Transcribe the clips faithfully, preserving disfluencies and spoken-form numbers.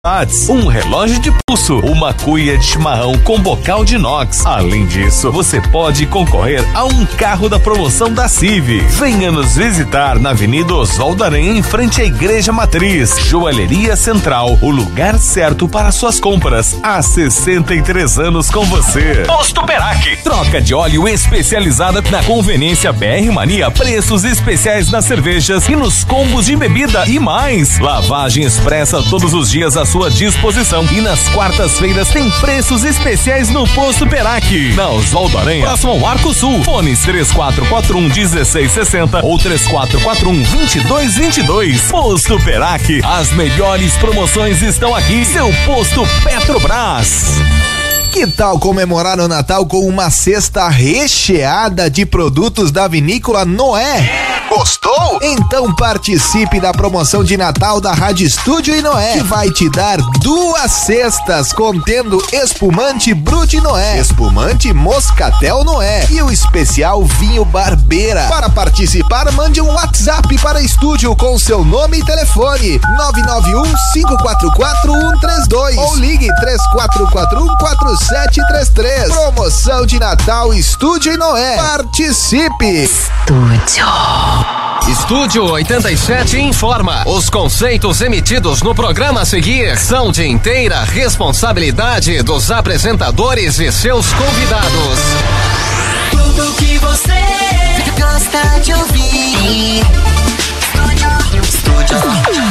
um relógio de pulso, uma cuia de chimarrão com bocal de inox. Além disso, você pode concorrer a um carro da promoção da C I V. Venha nos visitar na Avenida Oswaldo Aranha, em frente à Igreja Matriz. Joalheria Central, o lugar certo para suas compras. Há sessenta e três anos com você. Posto Perac, troca de óleo especializada na conveniência B R Mania. Preços especiais nas cervejas e nos combos de bebida e mais. Lavagem expressa todos os dias à sua disposição. E nas quartas-feiras tem preços especiais no Posto Perac. Na Oswaldo Aranha, próximo ao Arco Sul. Fones três quatro quatro um, um seis seis zero ou três quatro quatro um, dois dois dois dois. Posto Perac, as melhores promoções estão aqui. Seu Posto Petrobras. Que tal comemorar o Natal com uma cesta recheada de produtos da Vinícola Noé? Gostou? Então participe da promoção de Natal da Rádio Estúdio e Noé, que vai te dar duas cestas contendo espumante Brute Noé, espumante Moscatel Noé e o especial vinho Barbeira. Para participar, mande um WhatsApp para estúdio com seu nome e telefone nove nove um, cinco quatro quatro, um três dois ou ligue três quatro quatro um, quatro sete três três. Promoção de Natal Estúdio e Noé. Participe! Estúdio. Estúdio oitenta e sete informa: os conceitos emitidos no programa a seguir são de inteira responsabilidade dos apresentadores e seus convidados. Tudo que você gosta de ouvir. Estúdio.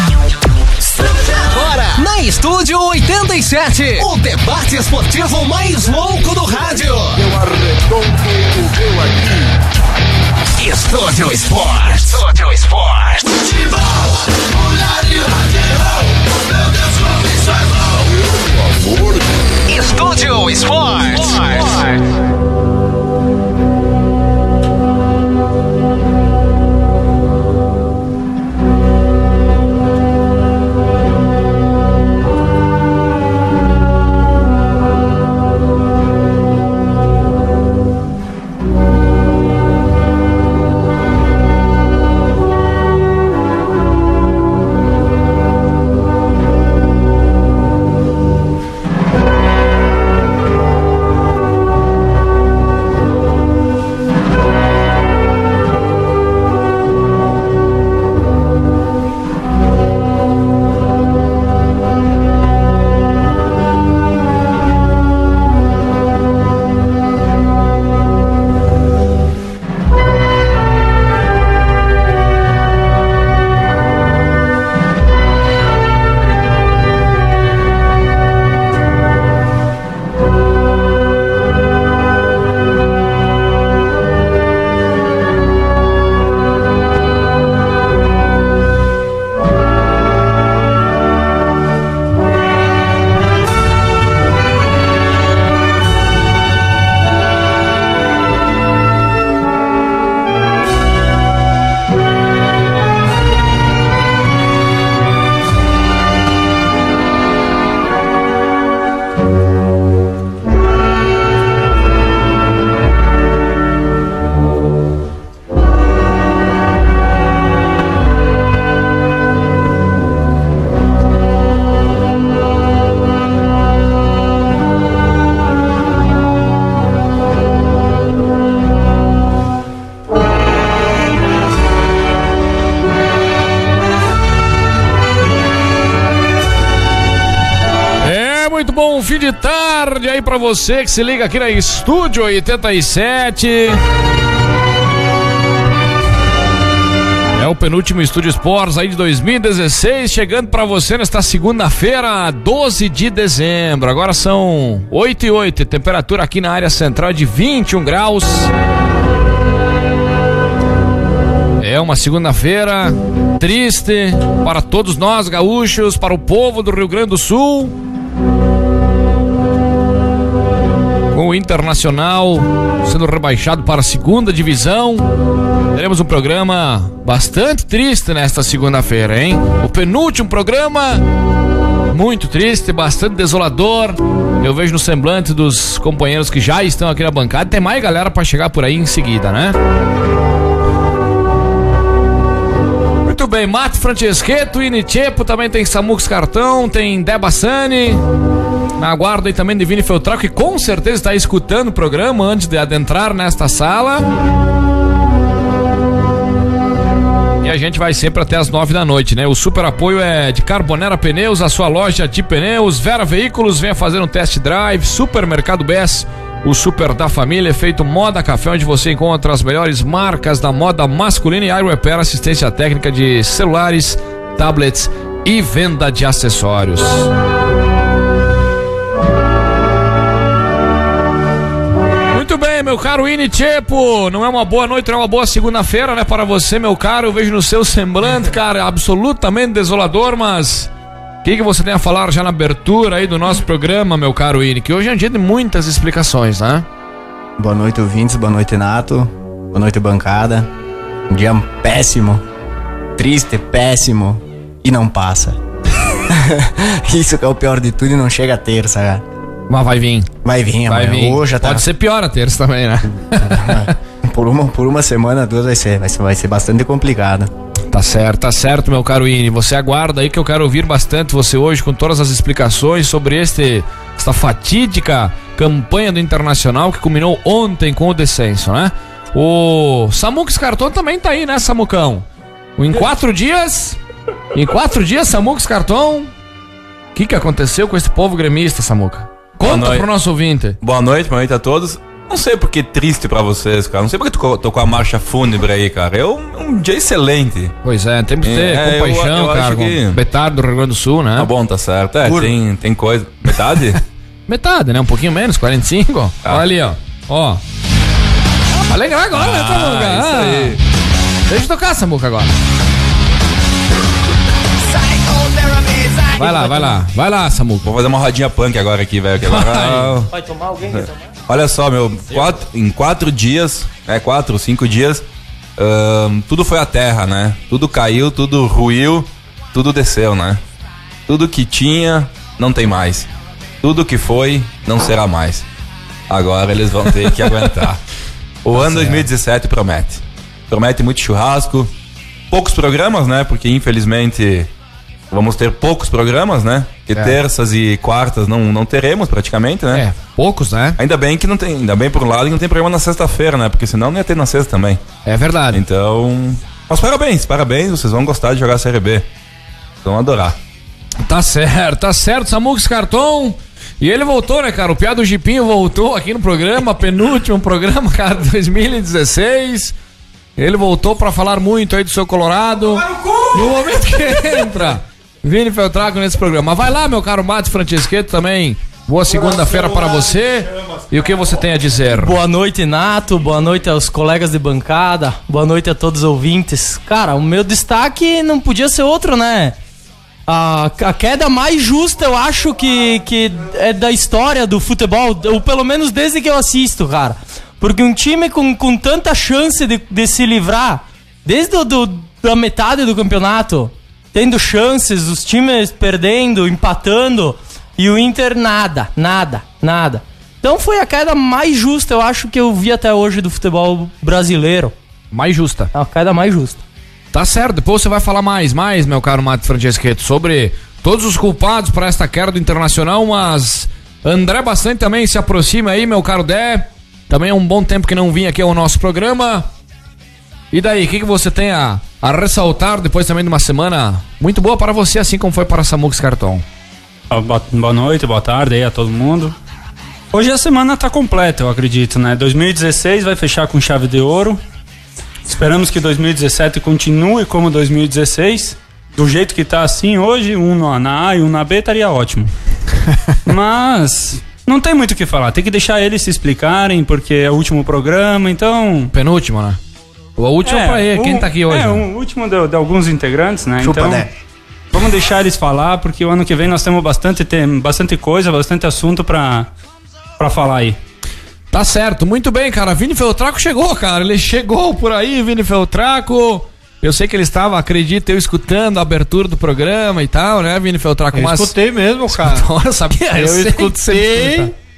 Agora, na Estúdio oitenta e sete, o debate esportivo mais louco do rádio. Eu arredondo o meu aqui. Estúdio Esporte. Estúdio Esporte. Futebol, mulher e radial. Meu Deus, como isso é bom. Pelo amor de Deus. Estúdio Esporte. Esporte. Fim de tarde aí pra você que se liga aqui na Estúdio oitenta e sete. É o penúltimo Estúdio Esportes aí de dois mil e dezesseis, chegando pra você nesta segunda-feira, doze de dezembro. Agora são oito e oito, temperatura aqui na área central de vinte e um graus. É uma segunda-feira triste para todos nós gaúchos, para o povo do Rio Grande do Sul. Com o Internacional sendo rebaixado para a segunda divisão, teremos um programa bastante triste nesta segunda-feira, hein? O penúltimo programa, muito triste, bastante desolador. Eu vejo no semblante dos companheiros que já estão aqui na bancada. Tem mais galera para chegar por aí em seguida, né? Muito bem, Mato Franceschetto, Inichepo, também tem Samucos Cartão, tem Deba Sani. Na guarda aí também de Vini Feltraco, que com certeza está escutando o programa antes de adentrar nesta sala. E a gente vai sempre até as nove da noite, né? O super apoio é de Carbonera Pneus, a sua loja de pneus. Vera Veículos, venha fazer um test drive. Supermercado Bess, o super da família, feito Moda Café, onde você encontra as melhores marcas da moda masculina, e Aero Repair, assistência técnica de celulares, tablets e venda de acessórios. Muito bem, meu caro Inichepo, não é uma boa noite, não é uma boa segunda-feira, né, para você, meu caro. Eu vejo no seu semblante, cara, absolutamente desolador, mas o que, que você tem a falar já na abertura aí do nosso programa, meu caro Ini, que hoje é um dia de muitas explicações, né? Boa noite, ouvintes, boa noite, Nato, boa noite, bancada. Um dia péssimo, triste, péssimo, e não passa. Isso que é o pior de tudo, e não chega a terça, cara. Mas vai vir. Vai vir, vai vir. Hoje já tá... Pode ser pior a terça também, né? por, uma, por uma semana, duas vai ser, vai ser, vai ser bastante complicado. Tá certo, tá certo, meu caro Ini. Você aguarda aí que eu quero ouvir bastante você hoje com todas as explicações sobre este, esta fatídica campanha do Internacional que culminou ontem com o descenso, né? O Samucos Cartão também tá aí, né, Samucão? Em quatro dias... Em quatro dias, Samucos Cartão... O que que aconteceu com esse povo gremista, Samuca? Conta pro nosso ouvinte. Boa noite, boa noite a todos. Não sei porque triste pra vocês, cara. Não sei porque tu tocou a marcha fúnebre aí, cara. É um, um dia excelente. Pois é, temos que ter é, compaixão, eu, eu cara, com que... metade do Rio Grande do Sul, né? Tá bom, tá certo. É, tem, tem coisa... Metade? Metade, né? Um pouquinho menos, quarenta e cinco. Ah. Olha ali, ó. Ó. Alegrar agora, ah, né, Samuca? Ah, isso aí. Deixa eu tocar, Samuca, agora. Vai lá, vai lá, vai lá, Samuca. Vou fazer uma rodinha punk agora aqui, velho. Agora... Vai tomar alguém? Vai tomar? Olha só, meu, quatro, em quatro dias, é, quatro, cinco dias, um, tudo foi a terra, né? Tudo caiu, tudo ruiu, tudo desceu, né? Tudo que tinha, não tem mais. Tudo que foi, não será mais. Agora eles vão ter que aguentar. O tá ano certo. dois mil e dezessete promete. Promete muito churrasco, poucos programas, né? Porque infelizmente... Vamos ter poucos programas, né? Que é. terças e quartas não, não teremos praticamente, né? É, poucos, né? Ainda bem que não tem, ainda bem por um lado que não tem programa na sexta-feira, né? Porque senão não ia ter na sexta também. É verdade. Então, mas parabéns, parabéns, vocês vão gostar de jogar a Série B. Vão adorar. Tá certo, tá certo, Samucos Cartão. E ele voltou, né, cara? O Piá do Jipinho voltou aqui no programa, penúltimo programa, cara, dois mil e dezesseis. Ele voltou pra falar muito aí do seu Colorado. No momento que entra Vini Feltraco nesse programa. Vai lá, meu caro Mato Franceschetto, também. Boa segunda-feira para você. E o que você tem a dizer? Boa noite, Nato. Boa noite aos colegas de bancada. Boa noite a todos os ouvintes. Cara, o meu destaque não podia ser outro, né? A, a queda mais justa, eu acho que, que é da história do futebol, ou pelo menos desde que eu assisto, cara. Porque um time com, com tanta chance de, de se livrar, desde do, da metade do campeonato, tendo chances, os times perdendo, empatando, e o Inter nada, nada, nada. Então foi a queda mais justa, eu acho, que eu vi até hoje do futebol brasileiro. Mais justa. A queda mais justa. Tá certo, depois você vai falar mais, mais, meu caro Mato Franceschetto, sobre todos os culpados para esta queda do Internacional, mas André Bastante também se aproxima aí, meu caro Dé. Também é um bom tempo que não vinha aqui ao nosso programa. E daí, o que, que você tem a, a ressaltar depois também de uma semana muito boa para você, assim como foi para Samucos Cartão? Boa noite, boa tarde aí a todo mundo. Hoje a semana tá completa, eu acredito, né? dois mil e dezesseis vai fechar com chave de ouro. Esperamos que dois mil e dezessete continue como dois mil e dezesseis. Do jeito que tá assim hoje, um na A e um na B, estaria ótimo. Mas... não tem muito o que falar, tem que deixar eles se explicarem, porque é o último programa, então... Penúltimo, né? O último é, pra ele, quem tá aqui hoje? É, o último de, de alguns integrantes, né? Chupa, então, né? Vamos deixar eles falar, porque o ano que vem nós temos bastante, tem bastante coisa, bastante assunto pra, pra falar aí. Tá certo, muito bem, cara. Vini Feltraco chegou, cara. Ele chegou por aí, Vini Feltraco. Eu sei que ele estava, acredito, eu escutando a abertura do programa e tal, né, Vini Feltraco? Eu mas... escutei mesmo, cara. Eu sabia, eu, eu escutei.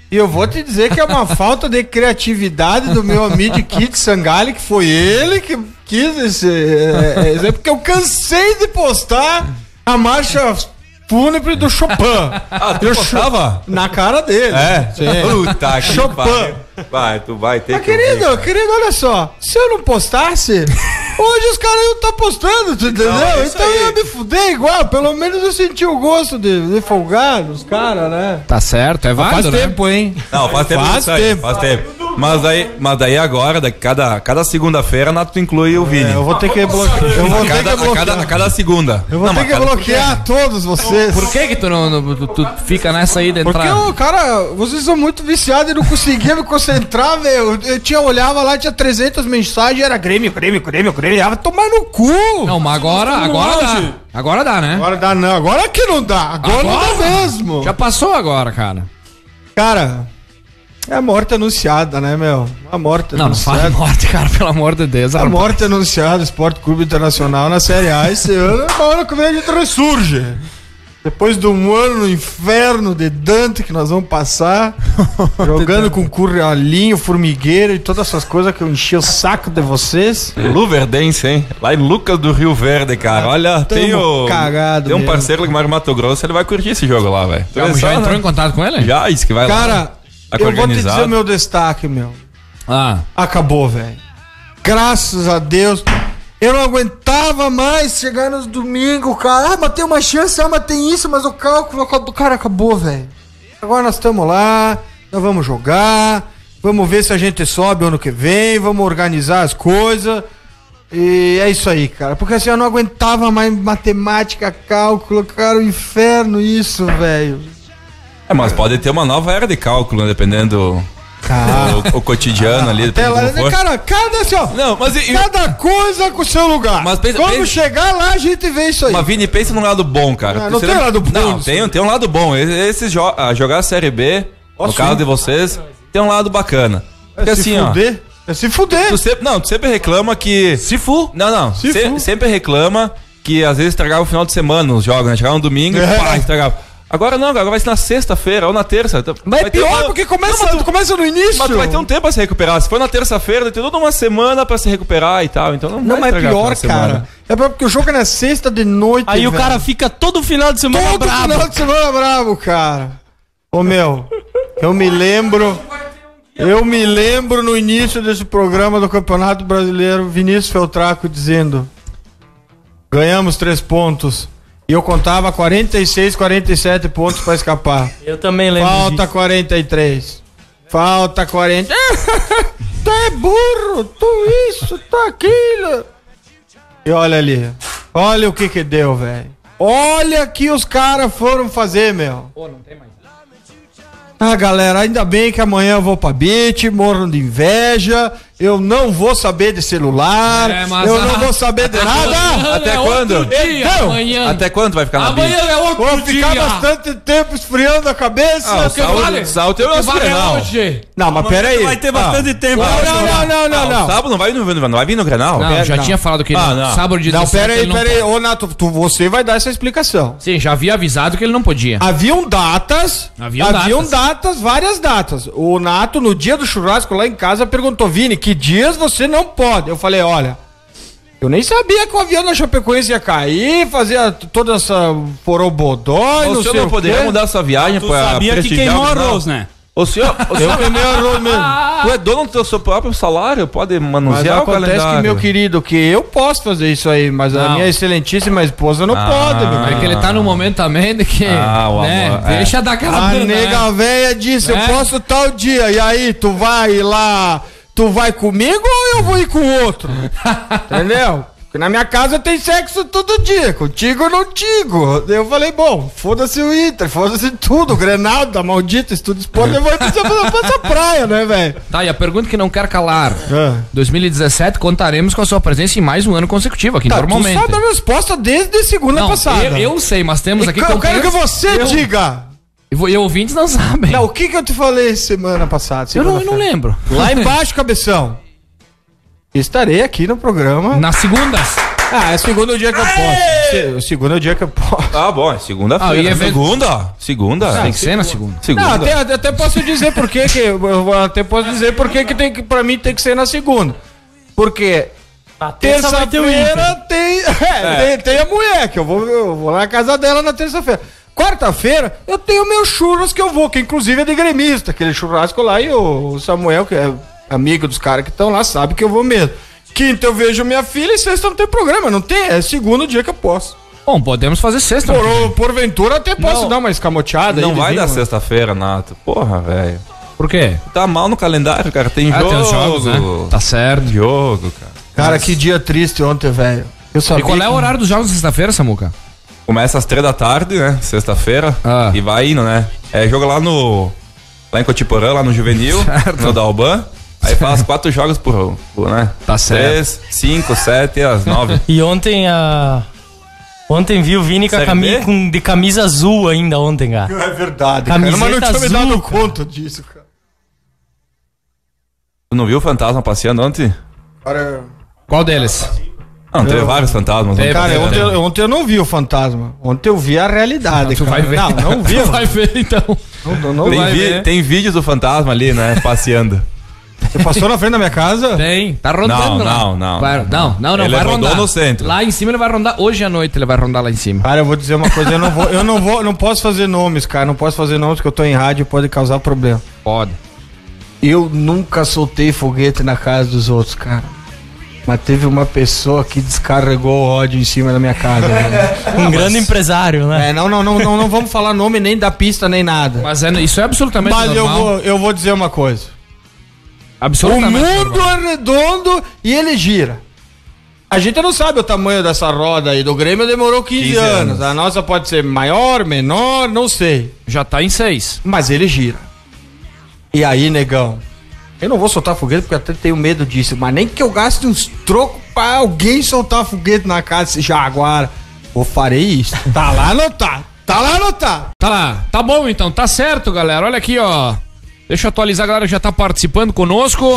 E eu vou te dizer que é uma falta de criatividade do meu amigo Kit Sangali, que foi ele que quis esse é, exemplo, porque eu cansei de postar a marcha fúnebre do Chopin. Ah, tu eu postava? Na cara dele. É? Sim. Puta que Chopin. pariu. Vai, tu vai ter Mas que... querido, ouvir, querido, olha só. Se eu não postasse, hoje os caras iam estar postando, tu entendeu? Não, é isso então aí. eu ia me fuder igual. Pelo menos eu senti o gosto de, de folgar nos caras, né? Tá certo, é válido, Faz né? tempo, hein? Não, faz tempo. Faz isso aí, tempo. Faz tempo. Mas daí, mas daí agora, da- cada, cada segunda-feira, Nato tu inclui o Vini. É, eu vou ter que bloquear. Eu vou a, ter cada, que a, bloquear. cada, a cada segunda. Eu vou Não, ter mas que cada- bloquear todos vocês. Por que que tu não, não- tu, tu fica nessa aí de Porque entrar? o cara, vocês são muito viciados e não conseguia me concentrar, velho. Eu tinha, olhava lá, tinha trezentas mensagens, era Grêmio, Grêmio, Grêmio, Grêmio. Ah, vai tomar no cu. Não, mas agora, agora dá. Agora dá, né? Agora dá não, agora que não dá. Agora, não dá mesmo. Já passou agora, cara. Cara, é a morte anunciada, né, meu? A morte Não, não fala anunciada. morte, cara, pelo amor de Deus. A rapaz. morte anunciada, Esporte Clube Internacional na Série A esse ano, é uma hora que a gente ressurge. Depois de um ano no inferno de Dante que nós vamos passar, jogando com curralinho, formigueiro e todas essas coisas que eu enchi o saco de vocês. Luverdense, hein? Lá em Lucas do Rio Verde, cara. Olha, tem o. cagado Tem um mesmo. parceiro que mora em Mato Grosso, ele vai curtir esse jogo lá, velho. Já, já entrou em contato com ele? Já, isso que vai lá. Cara, Tá eu vou te organizado. dizer o meu destaque, meu. Ah, Acabou, velho. Graças a Deus. Eu não aguentava mais chegar nos domingos, cara. Ah, mas tem uma chance, ah, mas tem isso, mas o cálculo acabou. Cara, acabou, velho. Agora nós estamos lá, nós vamos jogar, vamos ver se a gente sobe ano que vem, vamos organizar as coisas. E é isso aí, cara. Porque assim, eu não aguentava mais matemática, cálculo, cara, o inferno isso, velho. É, mas pode ter uma nova era de cálculo, né, dependendo Tá. do o cotidiano ali. Até dependendo lá, como for. cara, cada assim, ó. Não, mas e- cada coisa com o seu lugar. Mas pensa- Quando pensa- chegar lá, a gente vê isso aí. Mas Vini, pensa num lado bom, cara. Ah, não Você tem lado bom Não, nisso. tem, tem um lado bom. Esse jo ah, jogar a Série B, Ó, no sim. caso de vocês, tem um lado bacana. Porque É se assim, ó. fuder. É se fuder. Tu sempre, não, tu sempre reclama que. se fu. Não, não. Se se- fu. sempre reclama que às vezes estragava o final de semana nos jogos, né? Chegava no domingo É. e pá, estragava. Agora não, agora vai ser na sexta-feira ou na terça. Mas é Vai ter pior, uma- porque começa, Não, mas tu- começa no início. Mas tu vai ter um tempo pra se recuperar. Se for na terça-feira, tem toda uma semana pra se recuperar e tal. Então não, Não, vai mas é estragar o pior, final de semana. cara. É pior porque o jogo é na sexta de noite. Aí o velho. cara fica todo final de semana todo brabo. final de semana bravo, cara. Ô, meu, eu me lembro... Eu me lembro no início desse programa do Campeonato Brasileiro, Vinícius Feltraco dizendo: ganhamos três pontos. E eu contava quarenta e seis, quarenta e sete pontos pra escapar. Eu também lembro Falta disso. quarenta e três. Falta quarenta. Tu é burro, tu isso, tu aquilo. E olha ali. Olha o que que deu, velho. Olha que os caras foram fazer, meu. Pô, não tem mais. Ah, galera, ainda bem que amanhã eu vou pra beat, morro de inveja. Eu não vou saber de celular. É, mas eu a- não vou saber de nada. Até É quando? outro dia, Então, amanhã. Até quando vai ficar na Amanhã Bia? é outro Vou ficar dia. bastante tempo esfriando a cabeça. Ah, o que sábado, vale? sábado eu Que não vale Grenal. hoje. Não, mas pera aí. Vai ter bastante tempo. Não, não, não, não, não, Ah, o não. sábado não vai, no, não vai vir no Grenal? Não, Pera, já não. tinha falado que ele Ah, não. sábado de Não, dezessete pera aí, ele não pera aí. pode. Ô, Nato, tu, você vai dar essa explicação. Sim, já havia avisado que ele não podia. Haviam datas. Haviam haviam datas. datas, várias datas. O Nato, no dia do churrasco lá em casa, perguntou: Vini, que dias você não pode? Eu falei: olha, eu nem sabia que o avião da Chapecoense ia cair, fazia t- toda essa porobodó e O não senhor sei não o poderia quê. mudar sua viagem Tu pra sabia que prestigiar queimou o Grenal? arroz, né? O senhor, o Eu senhor queimei arroz mesmo. tu é dono do seu próprio salário, pode Mas manusear o acontece calendário. que, meu querido, que eu posso fazer isso aí, mas a Não. minha excelentíssima esposa não Ah. pode, meu É querido. que ele tá num momento também de que. Ah, o né, amor, é. deixa dar aquela A dana, nega né? véia disse: É? eu posso tal dia. E aí, tu vai lá, tu vai comigo ou eu vou ir com o outro? Entendeu? Porque na minha casa tem sexo todo dia. Contigo eu não digo. Eu falei: bom, foda-se o Inter, foda-se tudo. O Grenaldo, da maldita, estudo esporte, eu vou pra essa, pra essa praia, né, velho? Tá, e a pergunta que não quer calar. Ah. dois mil e dezessete contaremos com a sua presença em mais um ano consecutivo aqui, Tá, normalmente. tu sabe a resposta desde segunda Não, passada. eu, eu sei, mas temos E aqui eu quero que companheiros- você eu, diga. E vo- e ouvintes não sabem. Não, o que que eu te falei semana passada? eu, não, eu não segunda-feira? lembro. Lá embaixo, cabeção. Estarei aqui no programa. Nas segundas. Ah, é o segundo dia que eu posso. O segundo é o dia que eu posso. Tá bom, é segunda-feira. Ah, e evento- Segunda? Segunda? Tem que ser na segunda. Segunda. Não, até, até posso dizer por que que eu até posso dizer por que que tem que pra mim tem que ser na segunda. Porque terça vai ter o terça-feira Inter. tem, é, tem tem a mulher que eu vou eu vou lá na casa dela na terça-feira. Quarta-feira eu tenho meu churras que eu vou, que inclusive é de gremista, aquele churrasco lá, e o Samuel, que é amigo dos caras que estão lá, sabe que eu vou mesmo. Quinta eu vejo minha filha e sexta não tem programa, não tem, é segundo dia que eu posso. Bom, podemos fazer sexta. Por, porventura até posso Não. dar uma escamoteada Não aí. vai vizinho, dar mano. sexta-feira, Nato. Porra, velho. Por quê? Tá mal no calendário, cara. Tem Ah, jogo. tem os jogos, né? Tá certo. Jogo, cara. Cara, que dia triste ontem, velho. Eu E sabia qual é o que- horário dos jogos de sexta-feira, Samuca? Começa às três da tarde, né? Sexta-feira. Ah. E vai indo, né? É jogo lá no. Lá em Cotiporã, lá no Juvenil, Certo. no Dalban. Aí faz quatro jogos por, por né? Tá certo. Três, cinco, sete e às nove. E ontem a. Ontem vi o Vini com a Série cami... B? com... de camisa azul ainda ontem, cara. É verdade, Camiseta cara. Mas não tinha me azul, dado cara. conta disso, cara. Tu não viu o fantasma passeando ontem? Cara, Qual deles? Não, teve vários fantasmas. Teve, ontem. cara teve, ontem, teve. eu- ontem eu não vi o fantasma. Ontem eu vi a realidade, Tu cara. vai ver. Não, não vi. Tu vai ver, então. Não, não, não Tem, vai vi- ver. tem vídeos do fantasma ali, né? Passeando. Você passou na frente da minha casa? Tem, tá rondando Não, lá. não, não. Vai- não, não, não, Ele vai rodou rondar. no centro. Lá em cima ele vai rondar, hoje à noite ele vai rondar lá em cima. Cara, eu vou dizer uma coisa, eu não vou, eu não vou, não posso fazer nomes, cara, não posso fazer nomes porque eu tô em rádio e pode causar problema. Pode. Eu nunca soltei foguete na casa dos outros, cara. Mas teve uma pessoa que descarregou ódio em cima da minha casa. velho. Um grande empresário, né? É, não, não, não, não, não vamos falar nome nem da pista nem nada. Mas é, isso é absolutamente Mas eu normal. vou, eu vou dizer uma coisa. O Absolutamente mundo normal. é redondo e ele gira. A gente não sabe o tamanho dessa roda aí do Grêmio, demorou quinze, quinze anos. anos. A nossa pode ser maior, menor, não sei. Já tá em seis. Mas ele gira. E aí, negão? Eu não vou soltar foguete porque eu até tenho medo disso, mas nem que eu gaste uns trocos pra alguém soltar foguete na casa desse Jaguar. Eu farei isso. Tá lá, não tá? Tá lá, não tá? Tá lá. Tá bom então, tá certo, galera. Olha aqui, ó. Deixa eu atualizar a galera que já tá participando conosco.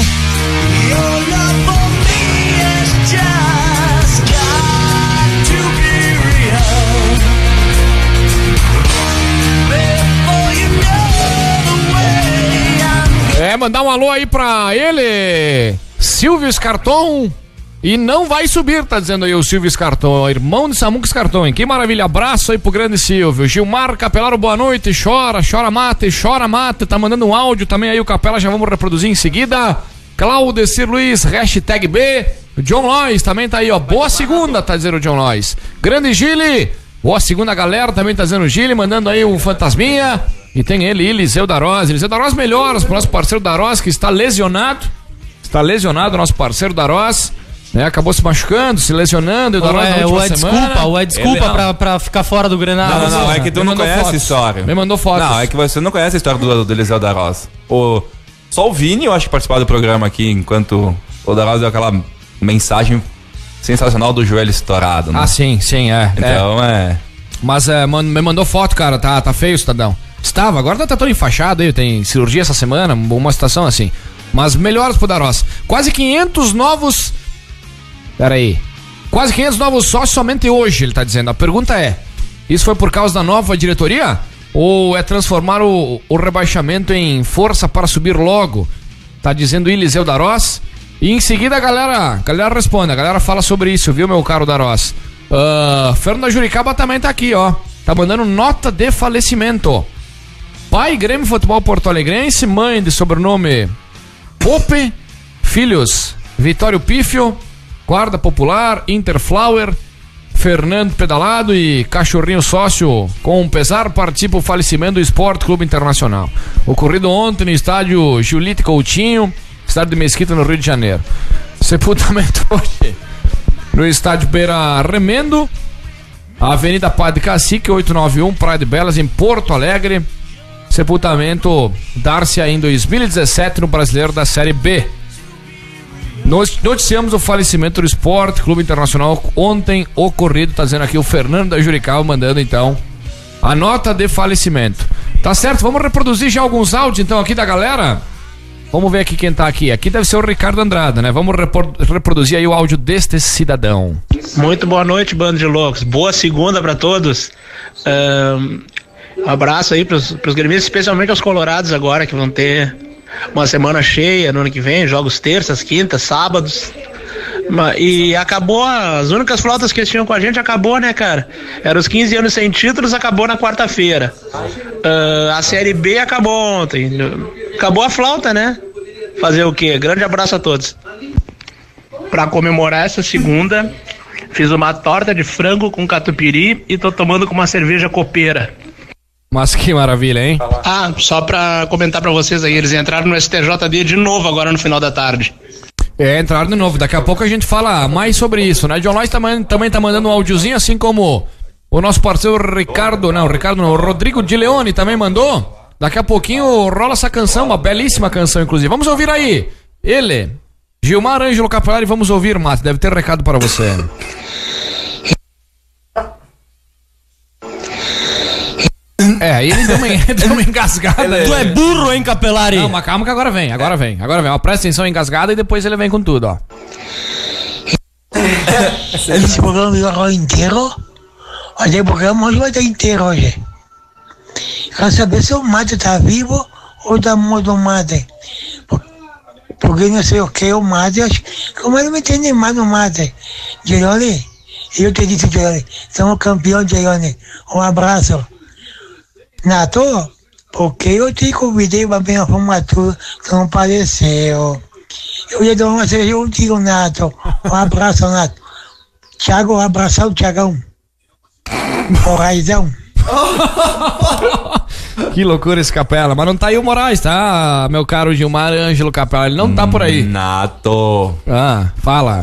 É, mandar um alô aí pra ele, Silvio Scarton. E não vai subir, tá dizendo aí o Silvio Scarton, irmão de Samuca Scarton, hein? Que maravilha, abraço aí pro grande Silvio. Gilmar Capelaro, boa noite, chora, chora mate, chora mate, tá mandando um áudio também aí o Capela, já vamos reproduzir em seguida. Claudecir Luiz, hashtag B. O John Lois também tá aí, ó, boa segunda, tá dizendo o John Lois. Grande Gile, boa segunda galera, também tá dizendo o Gile, mandando aí um fantasminha. E tem ele, Eliseu Darós, Eliseu Darós melhoras pro nosso parceiro Darós, que está lesionado. Está lesionado, nosso parceiro Darós. Né, acabou se machucando, se lesionando. E o Ou Darós na é, última ou é semana, desculpa, ou é desculpa ele- pra, pra ficar fora do Grenal. Não, não, não, é que tu Me não mandou conhece a fotos. história. Me mandou fotos. Não, é que você não conhece a história do, do Eliseu Darós. O, só o Vini, eu acho que participava do programa aqui, enquanto o Darós deu aquela mensagem sensacional do joelho estourado, né? Ah, sim, sim, é. Então é. Mas é, man- me mandou foto, cara, tá, tá feio, cidadão. Estava, agora tá, tá todo enfaixado aí, tem cirurgia essa semana, uma situação assim. Mas melhoras pro Darós. Quase quinhentos novos. Pera aí. Quase quinhentos novos sócios somente hoje, ele tá dizendo. A pergunta é: isso foi por causa da nova diretoria? Ou é transformar o, o rebaixamento em força para subir logo? Tá dizendo Eliseu Darós. E em seguida a galera, a galera responde, a galera fala sobre isso, viu, meu caro Darós? Uh, Fernando Juricaba também tá aqui, ó. Tá mandando nota de falecimento. Pai, Grêmio Futebol Porto Alegrense. Mãe de sobrenome Pope. Filhos, Vitório Pífio, Guarda Popular, Interflower, Fernando Pedalado e Cachorrinho Sócio. Com pesar, participa o falecimento do Esporte Clube Internacional. Ocorrido ontem no estádio Julite Coutinho, estádio de Mesquita, no Rio de Janeiro. Sepultamento hoje no estádio Beira Remendo, Avenida Padre Cacique, oitocentos e noventa e um, Praia de Belas, em Porto Alegre. Sepultamento dar-se em dois mil e dezessete no Brasileiro da Série B. Nós noticiamos o falecimento do Esporte Clube Internacional ontem ocorrido, tá dizendo aqui o Fernando da Juricaba, mandando então a nota de falecimento. Tá certo, vamos reproduzir já alguns áudios então aqui da galera. Vamos ver aqui quem tá aqui. Aqui deve ser o Ricardo Andrade, né? Vamos repor- reproduzir aí o áudio deste cidadão. Muito boa noite, bando de loucos. Boa segunda pra todos. Um abraço aí pros, pros gremistas, especialmente aos colorados agora, que vão ter uma semana cheia no ano que vem, jogos terças, quintas, sábados. E acabou, as únicas flautas que eles tinham com a gente acabou, né, cara? Eram os quinze anos sem títulos, acabou na quarta-feira. Uh, a Série B acabou ontem. Acabou a flauta, né? Fazer o quê? Grande abraço a todos. Pra comemorar essa segunda, fiz uma torta de frango com catupiry e tô tomando com uma cerveja copeira. Mas que maravilha, hein? Ah, só pra comentar pra vocês aí, eles entraram no S T J D de novo agora no final da tarde. É, entraram de novo. Daqui a pouco a gente fala mais sobre isso, né? John Lois também, também tá mandando um áudiozinho, assim como o nosso parceiro Ricardo, não, Ricardo não, o Rodrigo de Leone também mandou. Daqui a pouquinho rola essa canção, uma belíssima canção, inclusive. Vamos ouvir aí. Ele, Gilmar Ângelo Capelari, vamos ouvir, Mato. Deve ter recado para você. É, aí ele deu uma, deu uma engasgada. Tu é burro, hein, Capelari? Não, mas calma que agora vem, agora vem, agora vem. Ó, presta atenção, engasgada e depois ele vem com tudo, ó. Esse programa virou inteiro. Olha, o programa hoje vai estar inteiro hoje. Quero saber se o Mate tá vivo ou tá morto o Mate. Porque não sei o que, o Mate, acho, como ele não entende mais no Mate. Giroli, eu te disse, Giroli, somos campeão, Giroli. Um abraço. Nato, porque eu te convidei para minha formatura, tu não apareceu. Eu ia dar uma cerveja contigo, Nato. Um abraço, Nato. Thiago, um abração, o Thiagão. O Raizão. Que loucura esse Capela, mas não tá aí o Moraes, tá, meu caro Gilmar Ângelo Capela, ele não hum, tá por aí. Nato. Ah, fala.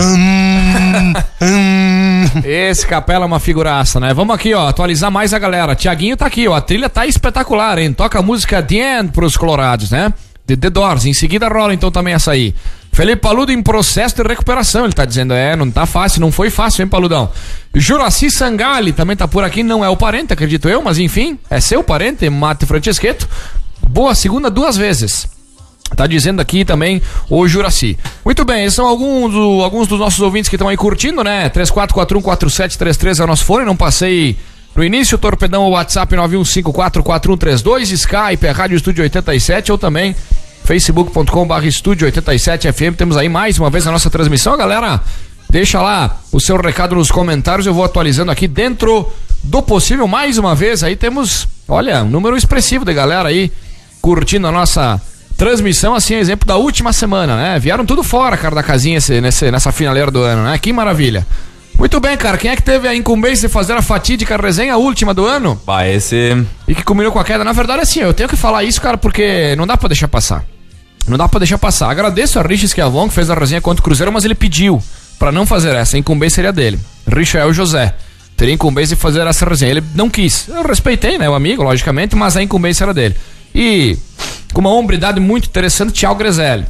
Hum, hum. Esse Capela é uma figuraça, né? Vamos aqui, ó, atualizar mais a galera. Tiaguinho tá aqui, ó, a trilha tá espetacular, hein? Toca a música The End pros colorados, né? The, The Doors, em seguida rola então também essa aí. Felipe Paludo em processo de recuperação, ele tá dizendo, é, não tá fácil, não foi fácil, hein, Paludão? Juraci Sangali também tá por aqui, não é o parente, acredito eu, mas enfim, é seu parente, Mate Franceschetto. Boa segunda duas vezes. Tá dizendo aqui também o Juraci. Muito bem, esses são alguns, do, alguns dos nossos ouvintes que estão aí curtindo, né? três quatro quatro um quatro sete três três é o nosso fone, não passei no início, Torpedão, o WhatsApp nove um cinco quatro quatro um três dois, Skype, é Rádio Estúdio oitenta e sete ou também facebook ponto com barra estúdio oitenta e sete F M. Temos aí mais uma vez a nossa transmissão, galera. Deixa lá o seu recado nos comentários, eu vou atualizando aqui dentro do possível. Mais uma vez aí temos, olha, um número expressivo de galera aí curtindo a nossa transmissão, assim, exemplo da última semana, né? Vieram tudo fora, cara, da casinha esse, nesse, nessa finaleira do ano, né? Que maravilha. Muito bem, cara, quem é que teve a incumbência de fazer a fatídica resenha última do ano? Vai, esse... E que combinou com a queda. Na verdade, assim, eu tenho que falar isso, cara, porque não dá pra deixar passar. Não dá pra deixar passar. Agradeço a Richard Schiavon, que fez a resenha contra o Cruzeiro, mas ele pediu pra não fazer essa. A incumbência seria dele. Richael José teria incumbência de fazer essa resenha. Ele não quis. Eu respeitei, né, o amigo, logicamente, mas a incumbência era dele. E com uma hombridade muito interessante, Thiago Grezelli.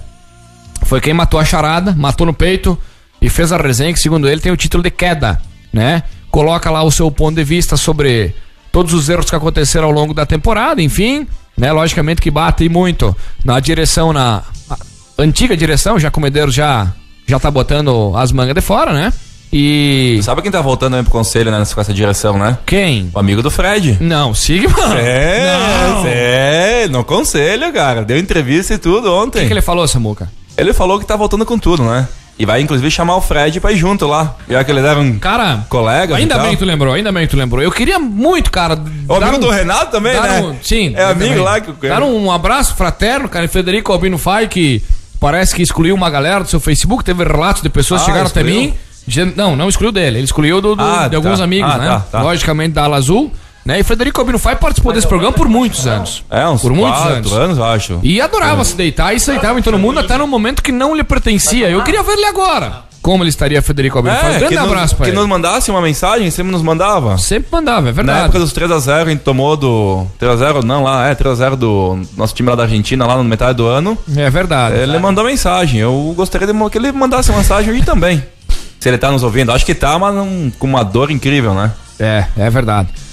Foi quem matou a charada, matou no peito e fez a resenha que, segundo ele, tem o título de queda, né? Coloca lá o seu ponto de vista sobre todos os erros que aconteceram ao longo da temporada, enfim, né? Logicamente que bate muito na direção, na antiga direção, já que o Medeiros já, já tá botando as mangas de fora, né? E... Sabe quem tá voltando aí pro conselho, né, com essa direção, né? Quem? O amigo do Fred. Não, Sigma. É, não. é, no conselho, cara. Deu entrevista e tudo ontem. O que, que ele falou, Samuca? Ele falou que tá voltando com tudo, né? E vai, inclusive, chamar o Fred pra ir junto lá. Já que ele era um cara, colega. Ainda bem que tu lembrou, ainda bem que tu lembrou. Eu queria muito, cara. O amigo um, do Renato também, né? Um, sim. É amigo também. Lá que eu Dar um abraço fraterno, cara. E Federico Albino Fai, que parece que excluiu uma galera do seu Facebook. Teve relatos de pessoas ah, que chegaram excluiu? até mim. Dizendo, não, não excluiu dele. Ele excluiu do, do, ah, de alguns tá. amigos, ah, né? Tá, tá. Logicamente da Ala Azul. Né? E Federico Albino Fai participou desse programa por muitos anos. É, uns por muitos quatro anos. anos, eu acho. E adorava é. se deitar e se deitava em todo mundo até no momento que não lhe pertencia. Eu queria ver ele agora. Como ele estaria, Federico Albino Fai. É, Grande que abraço nos, pra que ele. Que nos mandasse uma mensagem, sempre nos mandava. Sempre mandava, é verdade. Na época dos três a zero, a gente tomou do... três a zero, não, lá, é, três a zero do nosso time lá da Argentina, lá no metade do ano. É verdade. Ele é. mandou mensagem. Eu gostaria de que ele mandasse uma mensagem hoje também. Se ele tá nos ouvindo. Acho que tá, mas não, com uma dor incrível, né? É, é verdade.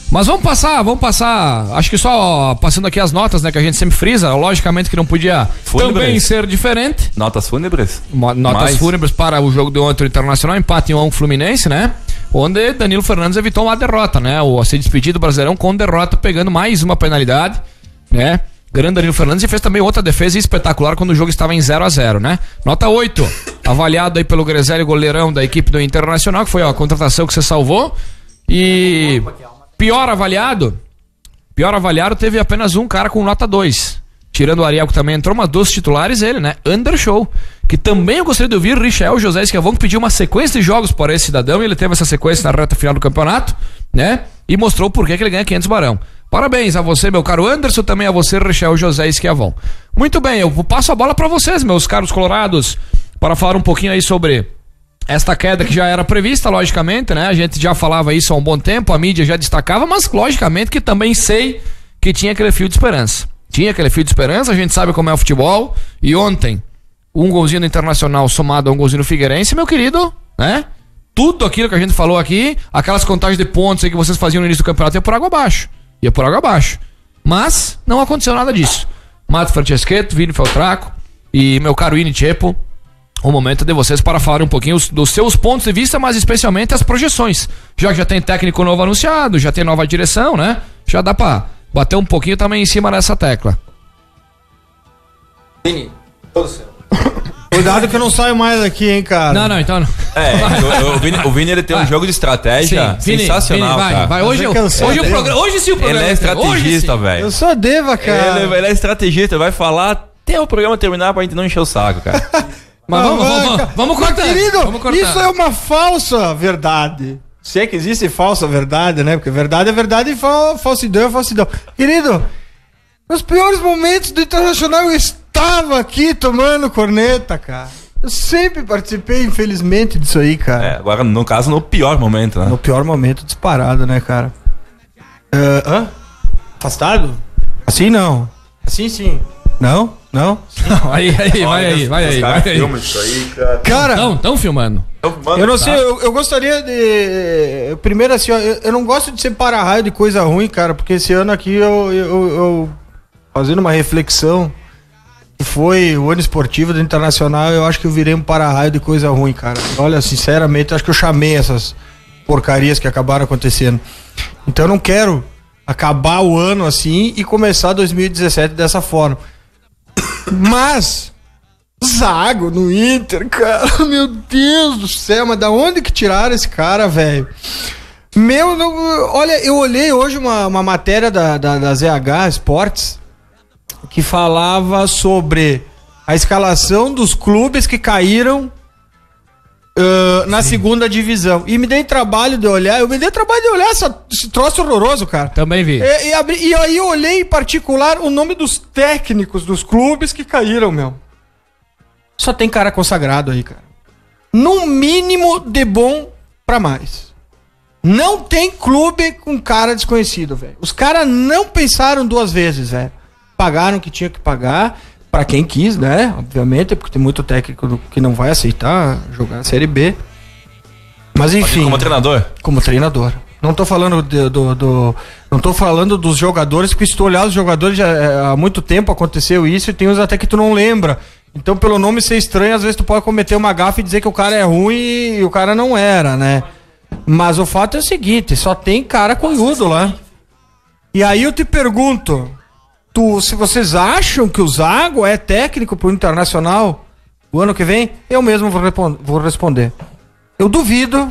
Mas vamos passar, vamos passar. Acho que só passando aqui as notas, né? Que a gente sempre frisa. Logicamente que não podia Fúnebres. também ser diferente. Notas fúnebres? Mo- Notas Mais. fúnebres para o jogo de ontem do Internacional, empate em um Fluminense, né? Onde Danilo Fernandes evitou uma derrota, né? O a ser despedido do Brasileirão com derrota, pegando mais uma penalidade, né? Grande Danilo Fernandes, e fez também outra defesa espetacular quando o jogo estava em zero a zero, né? Nota oito, avaliado aí pelo Grezelli, goleirão da equipe do Internacional, que foi ó, a contratação que você salvou. E pior avaliado, pior avaliado teve apenas um cara com nota dois. Tirando o Ariel, que também entrou, mas dos titulares ele, né? Undershow. Que também eu gostaria de ouvir Richel José Esquiavon, que pediu uma sequência de jogos para esse cidadão, e ele teve essa sequência na reta final do campeonato, né? E mostrou por que que ele ganha quinhentos barão. Parabéns a você, meu caro Anderson, também a você, Richel José Esquiavon. Muito bem, eu passo a bola para vocês, meus caros colorados, para falar um pouquinho aí sobre esta queda que já era prevista, logicamente, né? A gente já falava isso há um bom tempo, a mídia já destacava, mas logicamente que também sei que tinha aquele fio de esperança. Tinha aquele fio de esperança, a gente sabe como é o futebol. E ontem, um golzinho do Internacional somado a um golzinho do Figueirense, meu querido, né? Tudo aquilo que a gente falou aqui, aquelas contagens de pontos aí que vocês faziam no início do campeonato, ia por água abaixo. Ia por água abaixo. Mas não aconteceu nada disso. Mato Franceschetto, Vini Feltraco e meu caro Ini Chepo, o momento de vocês para falar um pouquinho dos seus pontos de vista, mas especialmente as projeções. Já que já tem técnico novo anunciado, já tem nova direção, né? Já dá pra bater um pouquinho também em cima dessa tecla. Vini, todo seu. Cuidado que eu não saio mais aqui, hein, cara. Não, não, então não. É, o, o Vini, o Vini ele tem um jogo de estratégia Sim, Vini, sensacional, Vini, vai, cara. vai. Hoje, eu, hoje, o programa, hoje sim o programa. Ele é estrategista, velho. Eu sou deva, cara. Ele, ele é estrategista, vai falar até o programa terminar pra gente não encher o saco, cara. Mas vamos, vamos, vamos, vamos cortar. Querido, vamos cortar. isso é uma falsa verdade. Se é que existe falsa verdade, né? Porque verdade é verdade e fal falsidão é falsidão. Querido, nos piores momentos do Internacional eu estava aqui tomando corneta, cara. Eu sempre participei, infelizmente, disso aí, cara. É, agora, no caso, no pior momento, né? No pior momento, disparado, né, cara? Uh, hã? Afastado? Assim não. Assim sim. Não? Não? Não, aí, aí, vai aí, vai aí, vai aí. Filma isso aí, cara. Cara, Não, tão filmando. eu não sei, eu, eu gostaria de. Primeiro, assim, ó, eu, eu não gosto de ser para-raio de coisa ruim, cara, porque esse ano aqui eu, eu, eu fazendo uma reflexão, que foi o ano esportivo do Internacional, eu acho que eu virei um para-raio de coisa ruim, cara. Olha, sinceramente, eu acho que eu chamei essas porcarias que acabaram acontecendo. Então eu não quero acabar o ano assim e começar dois mil e dezessete dessa forma. Mas Zago no Inter, cara, meu Deus do céu, mas da onde que tiraram esse cara, velho? Meu, não, olha, eu olhei hoje uma, uma matéria da, da, da Z H Sports que falava sobre a escalação dos clubes que caíram uh, na Sim. segunda divisão. E me dei trabalho de olhar, eu me dei trabalho de olhar essa, esse troço horroroso, cara. Também vi. E, e, abri, e aí eu olhei em particular o nome dos técnicos dos clubes que caíram, meu. Só tem cara consagrado aí, cara. No mínimo de bom pra mais. Não tem clube com cara desconhecido, velho. Os caras não pensaram duas vezes, velho. Pagaram o que tinha que pagar, pra quem quis, né? Obviamente, porque tem muito técnico que não vai aceitar jogar a Série B. Mas enfim. Como treinador? Como treinador. Não tô falando de, do, do. Não tô falando dos jogadores, porque se tu olhar os jogadores, já, é, há muito tempo aconteceu isso e tem uns até que tu não lembra. Então, pelo nome ser estranho, às vezes tu pode cometer uma gafe e dizer que o cara é ruim e o cara não era, né? Mas o fato é o seguinte, só tem cara conhudo lá. E aí eu te pergunto, tu, se vocês acham que o Zago é técnico pro Internacional o ano que vem, eu mesmo vou, repond- vou responder. Eu duvido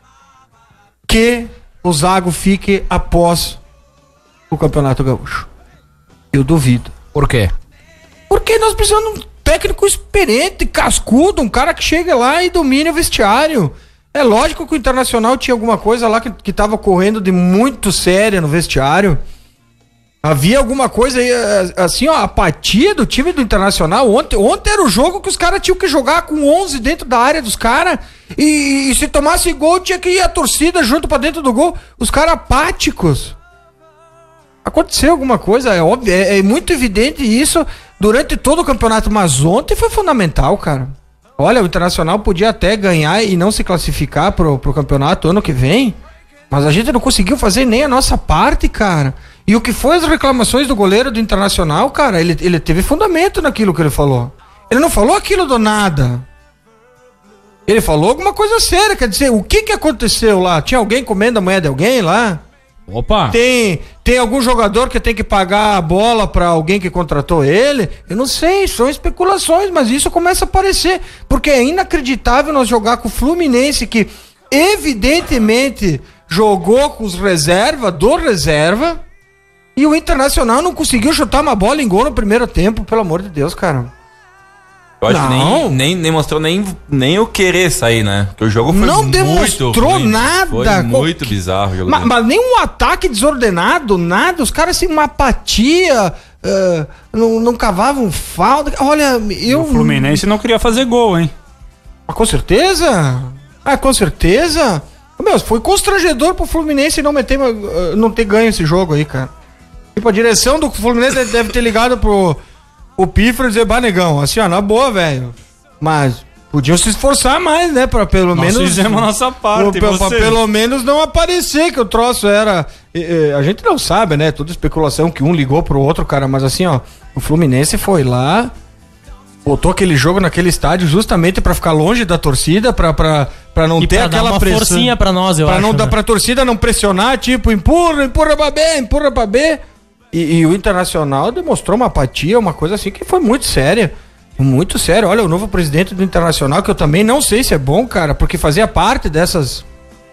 que o Zago fique após o Campeonato Gaúcho. Eu duvido. Por quê? Porque nós precisamos de um técnico experiente, cascudo, um cara que chega lá e domine o vestiário. É lógico que o Internacional tinha alguma coisa lá que, que tava correndo de muito séria no vestiário. Havia alguma coisa aí, assim, ó, a apatia do time do Internacional. Ontem, ontem era o jogo que os caras tinham que jogar com onze dentro da área dos caras. E, e se tomasse gol, tinha que ir a torcida junto pra dentro do gol. Os caras apáticos. Aconteceu alguma coisa, é óbvio, é, é muito evidente isso durante todo o campeonato, mas ontem foi fundamental, cara. Olha, o Internacional podia até ganhar e não se classificar pro, pro campeonato ano que vem, Mas a gente não conseguiu fazer nem a nossa parte, cara. E o que foi as reclamações do goleiro do Internacional, cara, ele, ele teve fundamento naquilo que ele falou. Ele não falou aquilo do nada. Ele falou alguma coisa séria, quer dizer, o que que aconteceu lá? Tinha alguém comendo a mulher de alguém lá? Opa! Tem, tem algum jogador que tem que pagar a bola pra alguém que contratou ele? Eu não sei, são especulações, mas isso começa a aparecer. Porque é inacreditável nós jogar com o Fluminense, que evidentemente jogou com os reserva, do reserva, e o Internacional não conseguiu chutar uma bola em gol no primeiro tempo, pelo amor de Deus, cara. Eu acho Não. que nem, nem, nem mostrou nem, nem o querer sair, né? Porque o jogo foi Não muito demonstrou ruim. nada. Foi muito bizarro o jogo. Mas, mas nem um ataque desordenado, nada. Os caras assim, uma apatia, uh, não, não cavavam falta. Olha, eu... O Fluminense não queria fazer gol, hein? Ah, com certeza. Ah, com certeza. Meu, foi constrangedor pro Fluminense não, meter, uh, não ter ganho esse jogo aí, cara. Tipo, a direção do Fluminense deve ter ligado pro... O Pifra dizer, bah, negão, assim, ó, na boa, velho. Mas podiam se esforçar mais, né? Pra pelo Nós menos. fizemos a nossa parte, Pra, pra vocês. pelo menos não aparecer que o troço era. eh, eh, a gente não sabe, né? Toda especulação que um ligou pro outro, cara. Mas assim, ó, o Fluminense foi lá, botou aquele jogo naquele estádio justamente pra ficar longe da torcida, pra, pra, pra não E ter pra dar aquela uma pressão. forcinha pra nós, eu pra acho, não dar né? pra torcida não pressionar, tipo, empurra, empurra pra B, empurra pra B. E, e o Internacional demonstrou uma apatia, uma coisa assim que foi muito séria. Muito séria. Olha, o novo presidente do Internacional, que eu também não sei se é bom, cara, porque fazia parte dessas.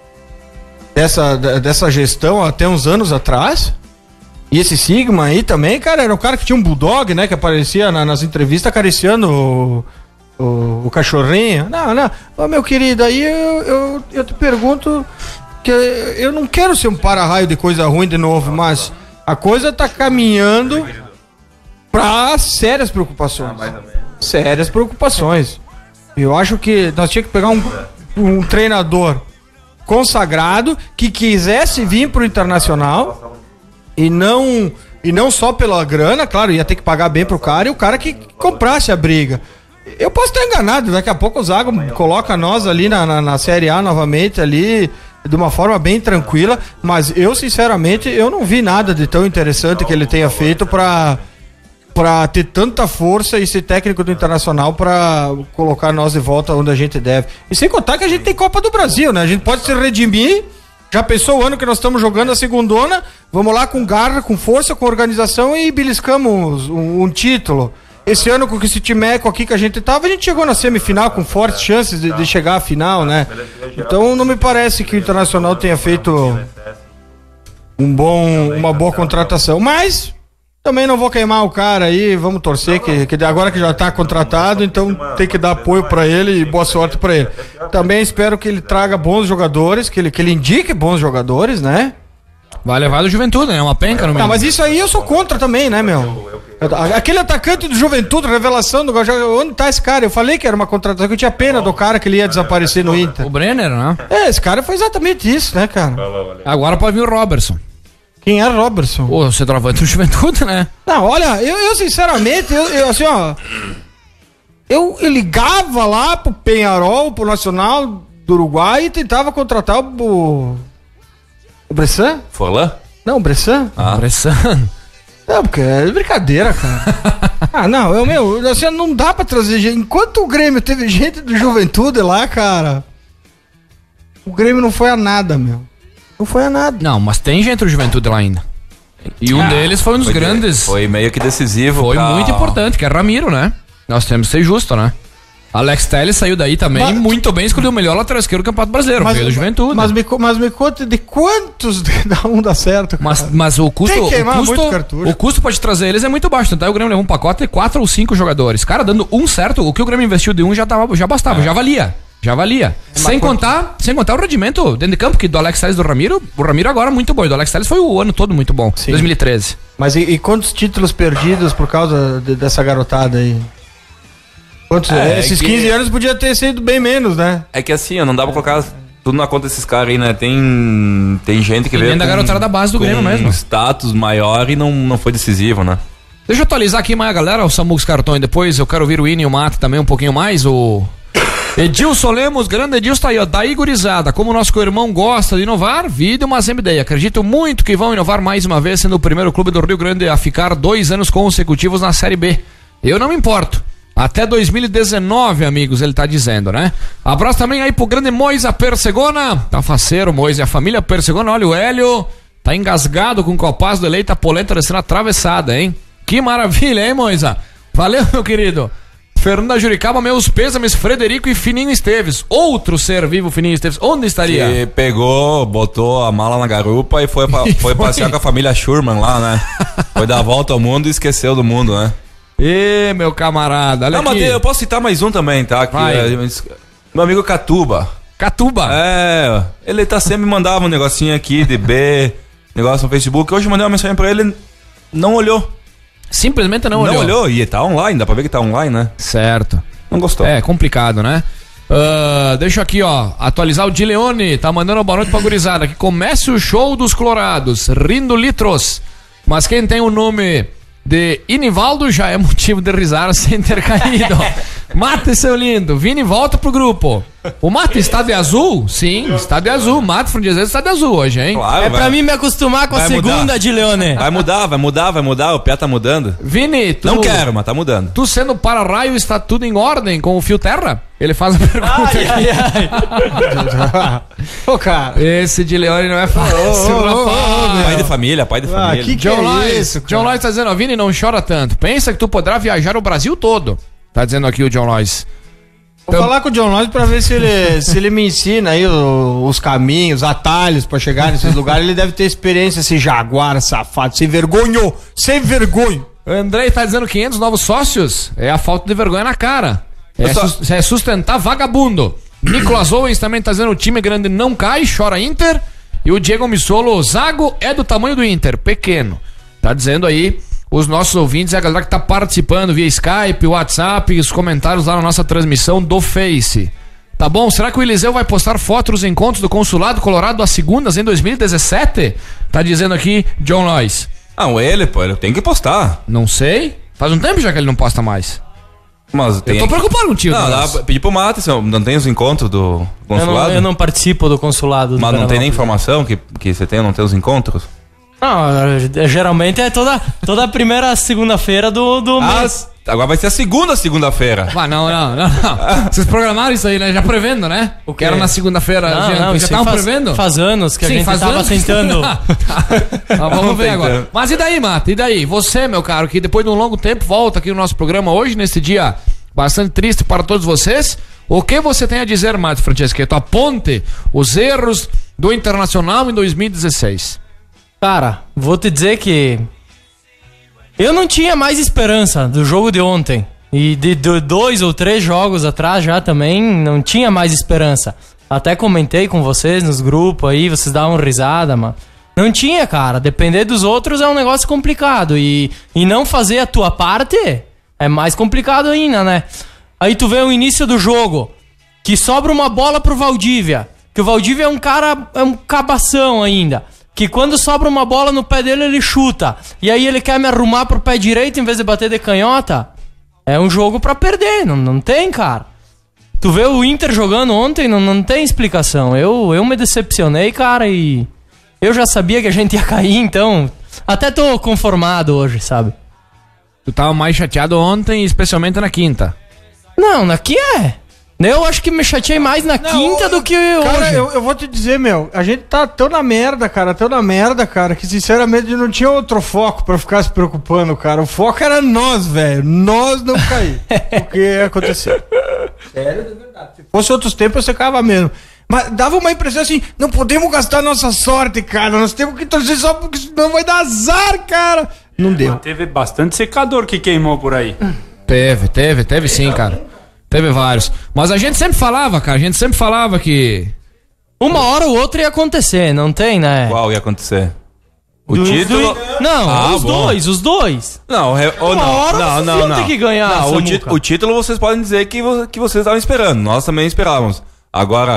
Dessa, dessa gestão até uns anos atrás. E esse Sigma aí também, cara, era um cara que tinha um bulldog, né? Que aparecia na, nas entrevistas acariciando o, o, o cachorrinho. Não, não. Ô, meu querido, aí eu, eu, eu te pergunto. Que eu não quero ser um para-raio de coisa ruim de novo, mas. A coisa tá caminhando pra sérias preocupações. Sérias preocupações. Eu acho que nós tínhamos que pegar um, um treinador consagrado que quisesse vir pro Internacional e não, e não só pela grana, claro, ia ter que pagar bem pro cara, e o cara que comprasse a briga. Eu posso estar enganado, daqui a pouco o Zago coloca nós ali na, na, na Série A novamente ali, de uma forma bem tranquila, mas eu sinceramente eu não vi nada de tão interessante que ele tenha feito pra, pra ter tanta força e ser técnico do Internacional pra colocar nós de volta onde a gente deve. E sem contar que a gente tem Copa do Brasil, né? A gente pode se redimir. Já pensou o ano que nós estamos jogando a segundona? Vamos lá com garra, com força, com organização e beliscamos um, um título. Esse ano com esse timeco aqui que a gente tava, a gente chegou na semifinal com fortes chances de, de chegar à final, né? Então não me parece que o Internacional tenha feito um bom, uma boa contratação. Mas também não vou queimar o cara aí, vamos torcer que, que agora que já tá contratado, então tem que dar apoio pra ele e boa sorte pra ele. Também espero que ele traga bons jogadores, que ele, que ele indique bons jogadores, né? Vai levar do Juventude, né? Uma penca no meio. Não, mas isso aí eu sou contra também, né, meu? Aquele atacante do Juventude, revelação do Guajá, onde tá esse cara? Eu falei que era uma contratação, que eu tinha pena do cara que ele ia desaparecer no Inter. O Brenner, né? É, esse cara foi exatamente isso, né, cara? Agora pode vir o Robertson. Quem é Robertson? O centroavante do Juventude, né? Não, olha, eu, eu sinceramente, eu, eu assim, ó. Eu, eu ligava lá pro Penharol, pro Nacional do Uruguai e tentava contratar o. O Bressan? Forlan? Não, o Bressan? Ah. Bressan. Não, porque é brincadeira, cara. Ah, não, eu, meu, assim, não dá pra trazer gente. Enquanto o Grêmio teve gente do Juventude lá, cara, o Grêmio não foi a nada, meu. Não foi a nada. Não, mas tem gente do Juventude lá ainda. E um Ah, deles foi um dos foi de- grandes. Foi meio que decisivo. Foi pra- muito importante, que é Ramiro, né? Nós temos que ser justo, né? Alex Telles saiu daí também, Mas- muito bem, escolheu o melhor lateral esquerdo do Campeonato Brasileiro, veio do Juventude. Mas me, co- mas me conta de quantos dá um dá certo, cara. Mas, mas o custo, Tem que queimar o muito custo, cartucho. o custo pra te trazer eles é muito baixo. Então aí o Grêmio levou um pacote de quatro ou cinco jogadores. Cara, dando um certo, o que o Grêmio investiu de um já, tava, já bastava, já valia. Já valia. Sem contar, sem contar o rendimento dentro de campo, que do Alex Telles e do Ramiro, o Ramiro agora muito bom. E do Alex Telles foi o ano todo muito bom. Sim. dois mil e treze. Mas e, e quantos títulos perdidos por causa de- dessa garotada aí? Quantos, É, esses que- quinze anos podia ter sido bem menos, né? É que assim, ó, não dá pra colocar tudo na conta desses caras aí, né? Tem, tem gente que E veio dentro da garotada da base do com Grêmio mesmo. um status maior e não, não foi decisivo, né? Deixa eu atualizar aqui mais a galera, o Samucos Cartões depois. Eu quero ouvir o Ine e o Mate também um pouquinho mais. O, Edilson Lemos, grande Edilson, tá aí, ó. Daí, gurizada, como nosso co-irmão gosta de inovar, vida uma sempre ideia. Acredito muito que vão inovar mais uma vez, sendo o primeiro clube do Rio Grande a ficar dois anos consecutivos na Série B. Eu não me importo. Até dois mil e dezenove, amigos, ele tá dizendo, né? Abraço também aí pro grande Moisa Persegona. Tá faceiro, Moisa, e a família Persegona. Olha, o Hélio tá engasgado com o Copaz do Eleito, a polenta descendo atravessada, hein? Que maravilha, hein, Moisa? Valeu, meu querido. Fernanda Juricaba, meus pêsames, Frederico e Fininho Esteves. Outro ser vivo, Fininho Esteves. Onde estaria? Que pegou, botou a mala na garupa e foi, pra, e foi, foi passear com a família Schurman lá, né? Foi dar a volta ao mundo e esqueceu do mundo, né? Ê, meu camarada, olha Não, aqui. mas eu posso citar mais um também, tá? Que Vai. é, meu amigo Catuba. Catuba? É, ele tá sempre mandava um negocinho aqui de B, negócio no Facebook. Hoje eu mandei uma mensagem pra ele, não olhou. Simplesmente não, não olhou. Não olhou, e tá online, dá pra ver que tá online, né? Certo. Não gostou. É, complicado, né? Uh, deixa eu aqui, ó, atualizar o Dileone, tá mandando uma boa noite pra gurizada. Que comece o show dos Colorados, rindo litros. Mas quem tem o nome de Inivaldo já é motivo de risar sem ter caído. Mate, seu lindo, Vini, volta pro grupo. O Mate está de azul? Sim, está de azul. Mate Frandizeiro está de azul hoje, hein? Claro, É vai. pra mim me acostumar com a Vai segunda mudar. de Leone. Vai mudar, vai mudar, vai mudar, o pé tá mudando. Vini, tu... Não quero, mas tá mudando. Tu sendo para-raio, está tudo em ordem com o fio terra? Ele faz a pergunta Ai, aqui. ai, ai. Ô, cara. Esse de Leone não é fácil, Ô, ô, ô, rapaz. Pai de família, pai de Ah, família. que que John é Lois, isso, John Lois tá dizendo, ó, Vini, não chora tanto. Pensa que tu poderá viajar o Brasil todo. Tá dizendo aqui o John Lois. Vou falar com o John Lois pra ver se ele, se ele me ensina aí o- os caminhos, atalhos pra chegar nesses lugares. Ele deve ter experiência, esse jaguar safado, sem vergonha, sem vergonha. Andrei tá dizendo quinhentos novos sócios. É a falta de vergonha na cara. É, Eu só- sus- é sustentar vagabundo. Nicolas Owens também tá dizendo o time grande não cai, chora Inter. E o Diego Missolo, Zago é do tamanho do Inter, pequeno. Tá dizendo aí os nossos ouvintes e a galera que tá participando via Skype, WhatsApp, os comentários lá na nossa transmissão do Face. Tá bom? Será que o Eliseu vai postar fotos dos encontros do Consulado Colorado às segundas em dois mil e dezessete? Tá dizendo aqui John Lois. Não, ele, pô, ele tem que postar. Não sei. Faz um tempo já que ele não posta mais. Mas tem Eu tô preocupado contigo, Não, dá, Douglas. pedir pro Mate, não, não tem os encontros do Eu não, consulado? eu não participo do consulado. do Mas não tem nem Pernambuco. informação que, que você tem, não tem os encontros? Não, é- geralmente é toda, toda a primeira segunda-feira do, do Ah, mês. agora vai ser a segunda segunda-feira. Ah, não, não, não, não. Vocês programaram isso aí, né? Já prevendo, né? O que era na segunda-feira. Não, já não, já isso aí estavam faz- prevendo? faz anos que a Sim, gente faz tava anos. tentando. Tá, vamos ver agora. Mas e daí, Mata? E daí? Você, meu caro, que depois de um longo tempo volta aqui no nosso programa hoje, nesse dia bastante triste para todos vocês. O que você tem a dizer, Mata Francesquetto? Aponte os erros do Internacional em dois mil e dezesseis. Cara, vou te dizer que eu não tinha mais esperança do jogo de ontem. E de, de dois ou três jogos atrás já também não tinha mais esperança. Até comentei com vocês nos grupos aí, vocês davam risada, mano. Não tinha, cara. Depender dos outros é um negócio complicado. E, e não fazer a tua parte é mais complicado ainda, né? Aí tu vê o início do jogo, que sobra uma bola pro Valdívia. Que o Valdívia é um cara, é um cabação ainda. Que quando sobra uma bola no pé dele, ele chuta. E aí ele quer me arrumar pro pé direito em vez de bater de canhota. É um jogo pra perder, não, não tem, cara. Tu vê o Inter jogando ontem, não, não tem explicação. Eu, eu me decepcionei, cara, e eu já sabia que a gente ia cair, então até tô conformado hoje, sabe? Tu tava mais chateado ontem, especialmente na quinta. Não, na que é? Eu acho que me chateei mais na quinta do que Cara, hoje. eu, eu vou te dizer, meu, a gente tá tão na merda, cara, tão na merda, cara, que sinceramente não tinha outro foco pra ficar se preocupando, cara. O foco era nós, velho. Nós não cair. O que aconteceu? Sério, de verdade. Se fosse outros tempos, eu ficava mesmo. Mas dava uma impressão assim, não podemos gastar nossa sorte, cara. Nós temos que torcer só porque senão vai dar azar, cara. Não deu. Teve bastante secador que queimou por aí. Teve, teve, teve sim, cara. Teve vários. Mas a gente sempre falava, cara, a gente sempre falava que... Uma hora ou outra ia acontecer, não tem, né? Qual ia acontecer? O Do- título... do- Não, Ah, os bom. dois, os dois. Não, re... ou Uma não, hora não, vocês não, iam não. ter que ganhar, Não, o, Samuca. ti- o título vocês podem dizer que, vo- que vocês estavam esperando. Nós também esperávamos. Agora,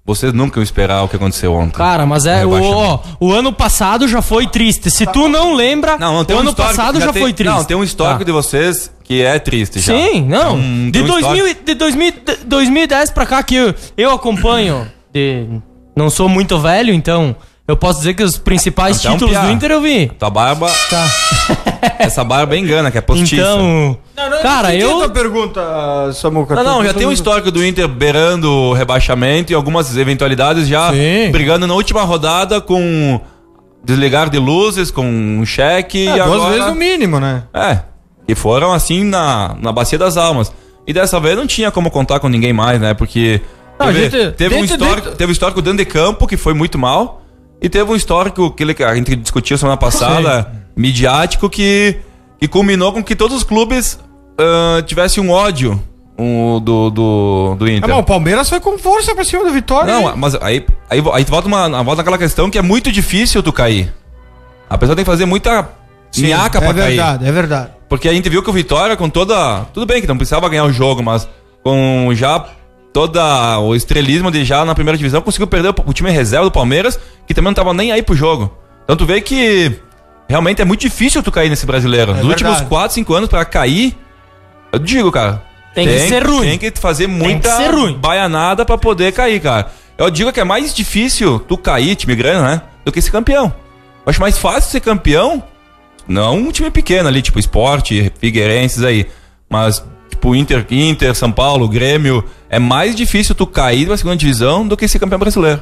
vocês nunca iam esperar o que aconteceu ontem. Cara, mas é, o, ó, o ano passado já foi triste. Se tu não lembra, não, não, tem o um ano passado já, já tem, foi triste. Não, tem um histórico tá. de vocês que é triste já. Sim, não. Um, de, um dois mil, de dois mil, de dois mil e dez pra cá que eu, eu acompanho. De, não sou muito velho, então eu posso dizer que os principais Até títulos um do Inter eu vi. Tua barba... Tá. Essa barba engana, que é postiça. Então... Não, não, cara, eu... a pergunta, Samuca. Não, não, já tem um histórico do Inter beirando o rebaixamento e algumas eventualidades já Sim. brigando na última rodada com desligar de luzes, com um cheque É, e duas agora... vezes no mínimo, né? É, e foram assim na, na bacia das almas. E dessa vez não tinha como contar com ninguém mais, né? Porque Não, teve, gente, teve, um dentro- histórico, dentro- teve um histórico dentro de campo que foi muito mal. E teve um histórico que ele- que a gente discutiu semana passada, midiático, que, que culminou com que todos os clubes ah, tivessem um ódio um, do, do, do Ah, Inter. mas o Palmeiras foi com força pra cima do Vitória. Não, hein? mas aí, aí, aí tu volta, uma, volta naquela questão que é muito difícil tu cair. A pessoa tem que fazer muita minhaca pra é cair. verdade, é verdade. Porque a gente viu que o Vitória, com toda. Tudo bem que não precisava ganhar o jogo, mas com já todo o estrelismo de já na primeira divisão, conseguiu perder o, o time reserva do Palmeiras, que também não tava nem aí pro jogo. Então tu vê que realmente é muito difícil tu cair nesse brasileiro. É Nos últimos verdade. quatro, cinco anos pra cair, eu digo, cara. Tem que ser ruim. Tem que fazer muita ser ruim. baianada pra poder cair, cara. Eu digo que é mais difícil tu cair, time grande, né? Do que ser campeão. Eu acho mais fácil ser campeão, não um time pequeno ali, tipo Sport, Figueirenses aí. Mas, tipo, Inter, Inter, São Paulo, Grêmio. É mais difícil tu cair pra segunda divisão do que ser campeão brasileiro.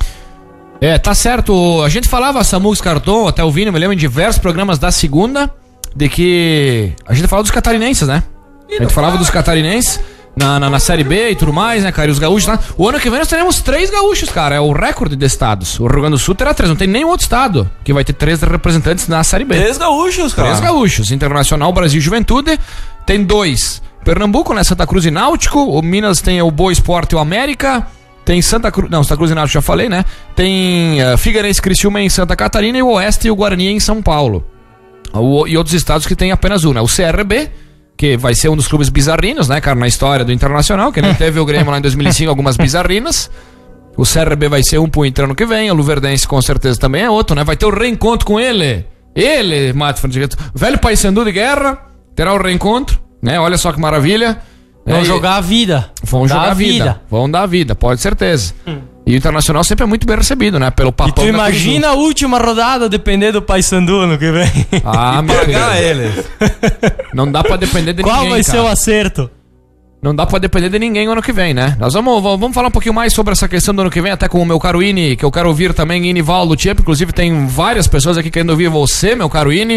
É, tá certo. A gente falava, Samuca Carton, até o Vini, me lembro em diversos programas da segunda, de que a gente falava dos catarinenses, né? A gente falava dos catarinenses na, na, na Série B e tudo mais, né, cara? E os gaúchos lá. O ano que vem nós teremos três gaúchos, cara. É o recorde de estados. O Rio Grande do Sul terá três. Não tem nenhum outro estado que vai ter três representantes na Série B. Três gaúchos, cara. Três gaúchos. Internacional, Brasil e Juventude. Tem dois. Pernambuco, né? Santa Cruz e Náutico. O Minas tem o Boa Esporte e o América. Tem Santa Cruz. Não, Santa Cruz e Náutico já falei, né? Tem uh, Figueirense, Criciúma em Santa Catarina e o Oeste e o Guarani em São Paulo. O, e outros estados que tem apenas um, né? O C R B, que vai ser um dos clubes bizarrinos, né, cara, na história do Internacional, que nem teve o Grêmio lá em dois mil e cinco, algumas bizarrinas. O C R B vai ser um pro Inter ano que vem, o Luverdense com certeza também é outro, né? Vai ter o reencontro com ele. Ele, Mato Francisco, velho Paysandu de guerra, terá o reencontro, né? Olha só que maravilha. Vão É, jogar a vida. Vão Dar jogar a a vida. vida. Vão dar a vida, pode certeza. Hum. E o Internacional sempre é muito bem recebido, né? Pelo E papão. tu imagina a última rodada depender do Paysandu ano que vem. Ah, meu Pagar querido. eles. Não dá pra depender de Qual ninguém, vai ser cara. o acerto? Não dá pra depender de ninguém ano que vem, né? Nós vamos, vamos falar um pouquinho mais sobre essa questão do ano que vem, até com o meu caro Ini, que eu quero ouvir também, Inivaldo Tchepo. Inclusive tem várias pessoas aqui querendo ouvir você, meu caro Ini.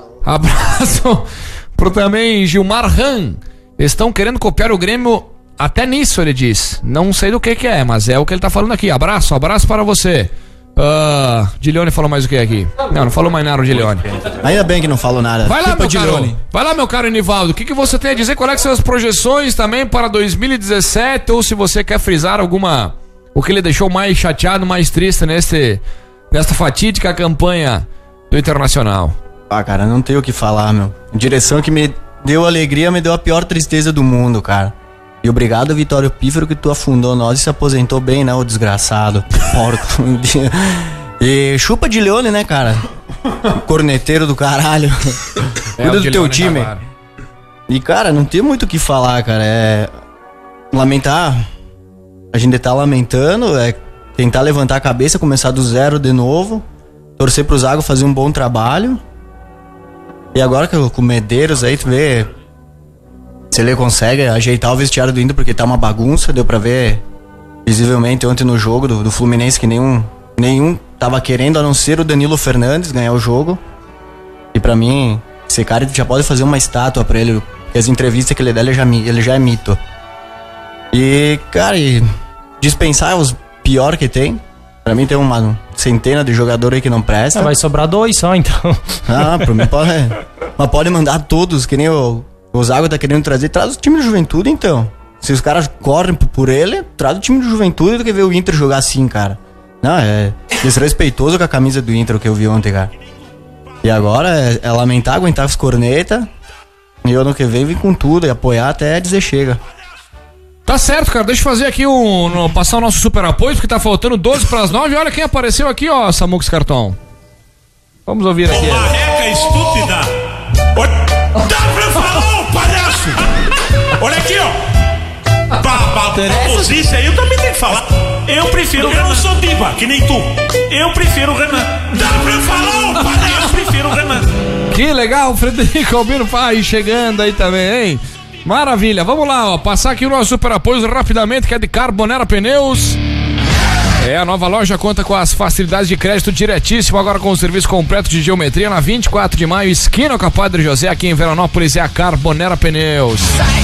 Abraço pro também Gilmar Ran. Estão querendo copiar o Grêmio até nisso, ele diz. Não sei do que que é, mas é o que ele tá falando aqui. Abraço, abraço para você. Uh, Gilione falou mais o que aqui? Não, não falou mais nada o Gilione. Ainda bem que não falou nada. Vai lá, Culpa meu de caro. Leone. Vai lá, meu caro Inivaldo. O que, que você tem a dizer? Quais são as projeções também para dois mil e dezessete? Ou se você quer frisar alguma... O que ele deixou mais chateado, mais triste nesse, nesta fatídica campanha do Internacional? Ah, cara, não tenho o que falar, meu. A direção que me deu alegria me deu a pior tristeza do mundo, cara. E obrigado, Vitório Pífero, que tu afundou nós e se aposentou bem, né, o desgraçado. Porco. E chupa de Leone, né, cara? Corneteiro do caralho. É, Cuida o do teu Gilione time. Navarro. E, cara, não tem muito o que falar, cara. É. Lamentar. A gente tá lamentando, é tentar levantar a cabeça, começar do zero de novo. Torcer pro Zago fazer um bom trabalho. E agora que eu, com o Medeiros aí, tu vê. Se ele consegue ajeitar o vestiário do Inter, porque tá uma bagunça, deu pra ver visivelmente ontem no jogo do, do Fluminense que nenhum, nenhum tava querendo, a não ser o Danilo Fernandes ganhar o jogo. E pra mim, esse cara já pode fazer uma estátua pra ele, porque as entrevistas que ele dá, ele já, ele já é mito. E, cara, e dispensar os pior que tem. Pra mim tem uma centena de jogador aí que não presta. Ah, vai sobrar dois só, então. Ah, pra mim pode. Mas pode mandar todos, que nem o, o Zago tá querendo trazer. Traz o time de Juventude, então. Se os caras correm por ele, traz o time de Juventude do que ver o Inter jogar assim, cara. Não, é desrespeitoso com a camisa do Inter, o que eu vi ontem, cara. E agora é, é lamentar, aguentar os corneta. E ano que vem vir com tudo e apoiar até dizer chega. Tá Tá certo, cara. Deixa eu fazer aqui um. No, passar o nosso super apoio, porque tá faltando doze para as nove. Olha quem apareceu aqui, ó, Samucos Carton. Vamos ouvir aqui. Ô, marreca estúpida! Ô, dá pra falar, ô palhaço! Olha aqui, ó! Babazice aí eu também tenho que falar. Eu prefiro o Renan. Eu não sou diva, que nem tu. Eu prefiro o Renan. Dá pra falar, ô palhaço! Eu prefiro o Renan. Que legal, Frederico Albino Pai chegando aí também, hein? Maravilha, vamos lá, ó, passar aqui o nosso super apoio rapidamente, que é de Carbonera Pneus. É, a nova loja conta com as facilidades de crédito diretíssimo, agora com o serviço completo de geometria na vinte e quatro de maio, esquina com a Padre José, aqui em Veranópolis, é a Carbonera Pneus.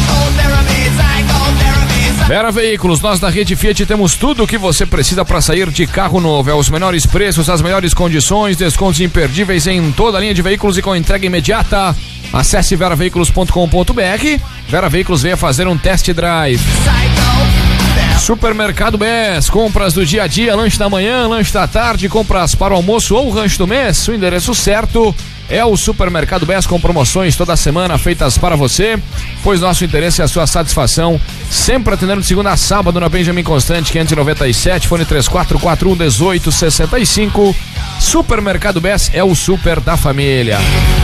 Vera Veículos, nós da Rede Fiat temos tudo o que você precisa para sair de carro novo. É os menores preços, as melhores condições, descontos imperdíveis em toda a linha de veículos e com entrega imediata. Acesse vera veículos ponto com ponto b r. Vera Veículos, venha fazer um test drive. Supermercado B E S, compras do dia a dia, lanche da manhã, lanche da tarde, compras para o almoço ou rancho do mês. O endereço certo é o Supermercado B E S, com promoções toda semana feitas para você, pois nosso interesse é a sua satisfação. Sempre atendendo de segunda a sábado na Benjamin Constante quinhentos e noventa e sete, fone três quatro quatro um, um oito seis cinco. Supermercado B E S é o super da família.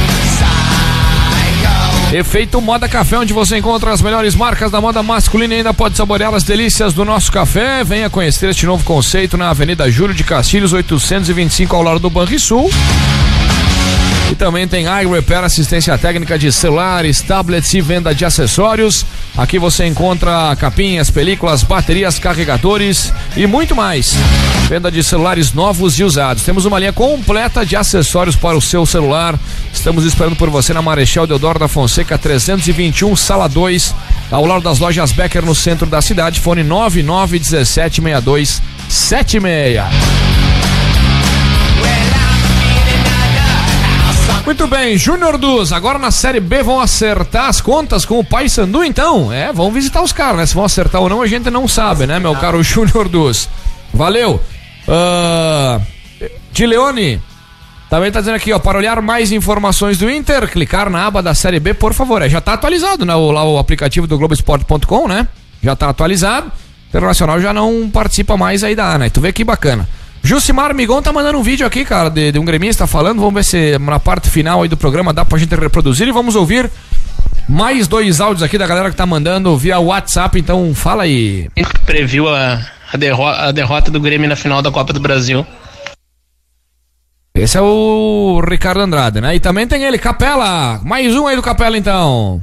Efeito Moda Café, onde você encontra as melhores marcas da moda masculina e ainda pode saborear as delícias do nosso café. Venha conhecer este novo conceito na Avenida Júlio de Castilhos, oitocentos e vinte e cinco, ao lado do Banrisul. E também tem iRepair, assistência técnica de celulares, tablets e venda de acessórios. Aqui você encontra capinhas, películas, baterias, carregadores e muito mais. Venda de celulares novos e usados. Temos uma linha completa de acessórios para o seu celular. Estamos esperando por você na Marechal Deodoro da Fonseca trezentos e vinte e um, sala dois, ao lado das lojas Becker, no centro da cidade. Fone nove nove um sete, seis dois sete seis. Muito bem, Júnior Duz, agora na Série B vão acertar as contas com o Paysandu, então? É, vão visitar os caras, né? Se vão acertar ou não, a gente não sabe, né, meu caro Júnior Duz? Valeu. Uh, de Leone também tá dizendo aqui, ó, para olhar mais informações do Inter, clicar na aba da Série B, por favor. É, já tá atualizado, né, o, lá o aplicativo do Globo Esporte ponto com, né? Já tá atualizado. Internacional já não participa mais aí da Ana. Tu vê que bacana. Jucimar Migon tá mandando um vídeo aqui, cara, de, de um gremista falando. Vamos ver se na parte final aí do programa dá pra gente reproduzir. E vamos ouvir mais dois áudios aqui da galera que tá mandando via WhatsApp. Então fala aí. Previu a, a, derrota, a derrota do Grêmio na final da Copa do Brasil. Esse é o Ricardo Andrade, né? E também tem ele, Capela. Mais um aí do Capela, então.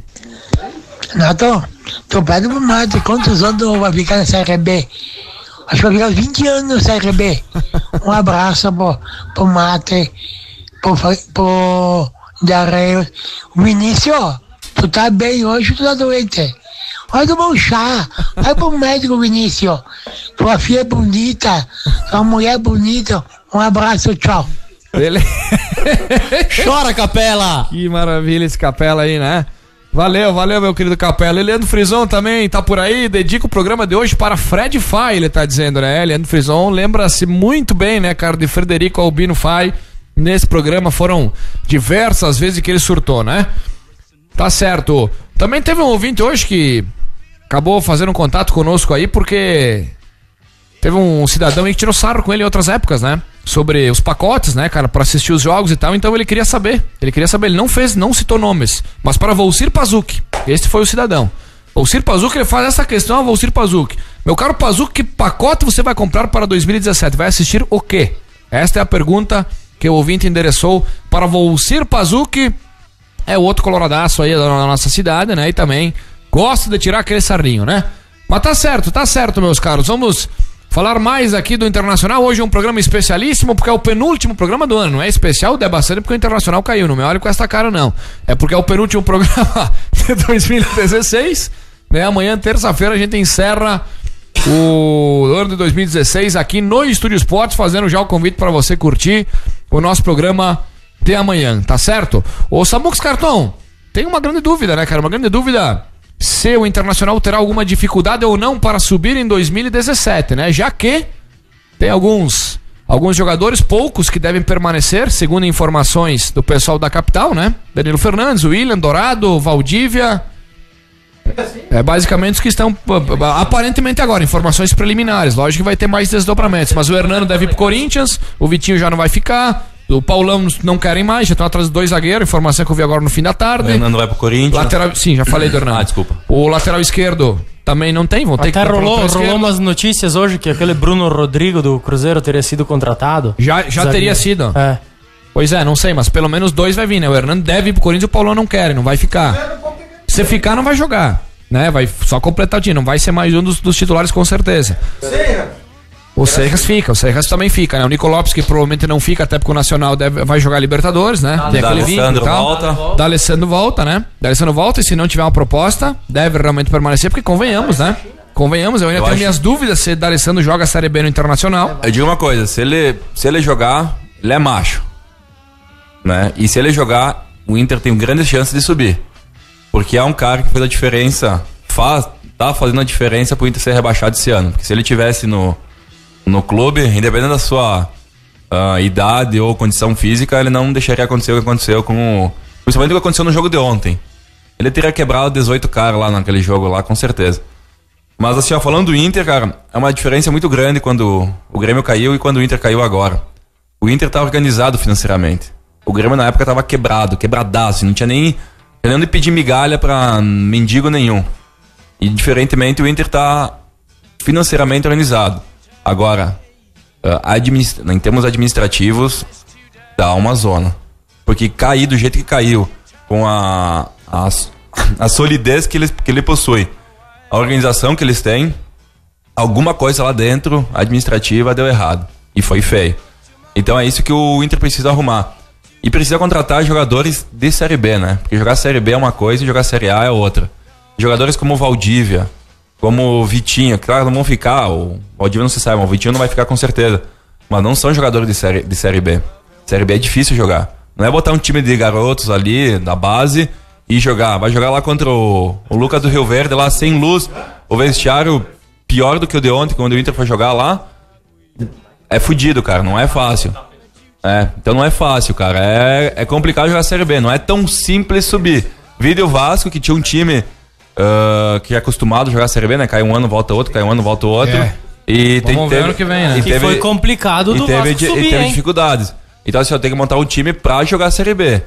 Nato, tô perto do mate. Quantos anos vai ficar na Série B? Acho que vai ficar vinte anos na Série B. Um abraço pro, pro Mate, pro, pro Darreiro. Vinícius, tu tá bem hoje, tu tá doente. Vai tomar um chá, vai pro médico, Vinícius. Tua filha é bonita, tua mulher é bonita. Um abraço, tchau. Ele... Chora, Capela! Que maravilha esse Capela aí, né? Valeu, valeu, meu querido Capela. Leandro Frison também tá por aí. Dedica o programa de hoje para Fred Fai, ele tá dizendo, né? Leandro Frison lembra-se muito bem, né, cara, de Frederico Albino Fai. Nesse programa foram diversas vezes que ele surtou, né? Tá certo. Também teve um ouvinte hoje que acabou fazendo um contato conosco aí, porque teve um cidadão aí que tirou sarro com ele em outras épocas, né? Sobre os pacotes, né, cara, pra assistir os jogos e tal. Então ele queria saber, ele queria saber, ele não fez, não citou nomes, mas para Volcir Pazuc, esse foi o cidadão. Volcir Pazuc, ele faz essa questão a Volcir Pazuc. Meu caro Pazuc, que pacote você vai comprar para dois mil e dezessete? Vai assistir o quê? Esta é a pergunta que o ouvinte endereçou para Volcir Pazuc. É o outro coloradaço aí da nossa cidade, né, e também gosta de tirar aquele sarrinho, né? Mas tá certo, tá certo, meus caros. Vamos falar mais aqui do Internacional. Hoje é um programa especialíssimo, porque é o penúltimo programa do ano. Não é especial, é bastante porque o Internacional caiu. Não me olhe com essa cara, não. É porque é o penúltimo programa de dois mil e dezesseis. Né? Amanhã, terça-feira, a gente encerra o ano de dois mil e dezesseis aqui no Estúdio Esportes, fazendo já o convite para você curtir o nosso programa de amanhã, tá certo? Ô Samucos Carton, tem uma grande dúvida, né, cara? Uma grande dúvida se o Internacional terá alguma dificuldade ou não para subir em dois mil e dezessete, né? Já que tem alguns alguns jogadores, poucos, que devem permanecer, segundo informações do pessoal da capital, né? Danilo Fernandes, William, Dourado, Valdívia. É basicamente os que estão aparentemente agora, informações preliminares. Lógico que vai ter mais desdobramentos, mas o Hernando deve ir pro Corinthians, o Vitinho já não vai ficar, o Paulão não querem mais, já estão atrás de dois zagueiros, informação que eu vi agora no fim da tarde. O Hernando vai pro Corinthians. Lateral, sim, já falei do Hernando. Ah, desculpa. O lateral esquerdo também não tem, vão ter Até que rolou, rolou umas notícias hoje que aquele Bruno Rodrigo do Cruzeiro teria sido contratado. Já, já teria sido? É. Pois é, não sei, mas pelo menos dois vai vir, né? O Hernando deve ir pro Corinthians e o Paulão não quer, não vai ficar. Se ficar, não vai jogar, né? Vai só completar o time, não vai ser mais um dos, dos titulares com certeza. O Serras fica, o Serras também fica, né? O Nico Lopes, que provavelmente não fica, até porque o Nacional deve, vai jogar Libertadores, né? Tem aquele vínculo e tal. volta. D'Alessandro volta, né? D'Alessandro volta e se não tiver uma proposta, deve realmente permanecer, porque convenhamos, né? Convenhamos, eu ainda Eu tenho acho- minhas dúvidas se D'Alessandro joga a Série B no Internacional. Eu digo uma coisa, se ele, se ele jogar, ele é macho. Né? E se ele jogar, o Inter tem grandes chances de subir. Porque é um cara que fez a diferença, faz, tá fazendo a diferença pro Inter ser rebaixado esse ano. Porque se ele tivesse no, no clube, independente da sua uh, idade ou condição física, ele não deixaria acontecer o que aconteceu com o... Principalmente o que aconteceu no jogo de ontem. Ele teria quebrado dezoito caras lá naquele jogo lá, com certeza. Mas assim, ó, falando do Inter, cara, é uma diferença muito grande quando o Grêmio caiu e quando o Inter caiu agora. O Inter tá organizado financeiramente. O Grêmio na época tava quebrado, quebradaço, não tinha nem... nem onde pedir migalha pra mendigo nenhum. E diferentemente o Inter tá financeiramente organizado. Agora, uh, administra- em termos administrativos, dá uma zona. Porque cair do jeito que caiu, com a, a, a solidez que ele, que ele possui, a organização que eles têm, alguma coisa lá dentro, administrativa, deu errado. E foi feio. Então é isso que o Inter precisa arrumar. E precisa contratar jogadores de Série B, né? Porque jogar Série B é uma coisa e jogar Série A é outra. Jogadores como o Valdívia, como o Vitinho, claro, não vão ficar, o Valdívia não se sabe, mas o Vitinho não vai ficar com certeza. Mas não são jogadores de série, de série B. Série B é difícil jogar. Não é botar um time de garotos ali, da base, e jogar. Vai jogar lá contra o, o Lucas do Rio Verde, lá sem luz, o vestiário pior do que o de ontem, quando o Inter foi jogar lá. É fudido, cara, não é fácil. É, então não é fácil, cara. É, é complicado jogar Série B. Não é tão simples subir. Vídeo Vasco, que tinha um time uh, que é acostumado a jogar Série B, né? Cai um ano, volta outro, cai um ano, volta outro. É. E Vamos tem, ver ano que vem, né? E Que foi complicado do e teve, Vasco di- subir, e teve hein? dificuldades. Então assim, eu tenho que montar um time pra jogar Série B.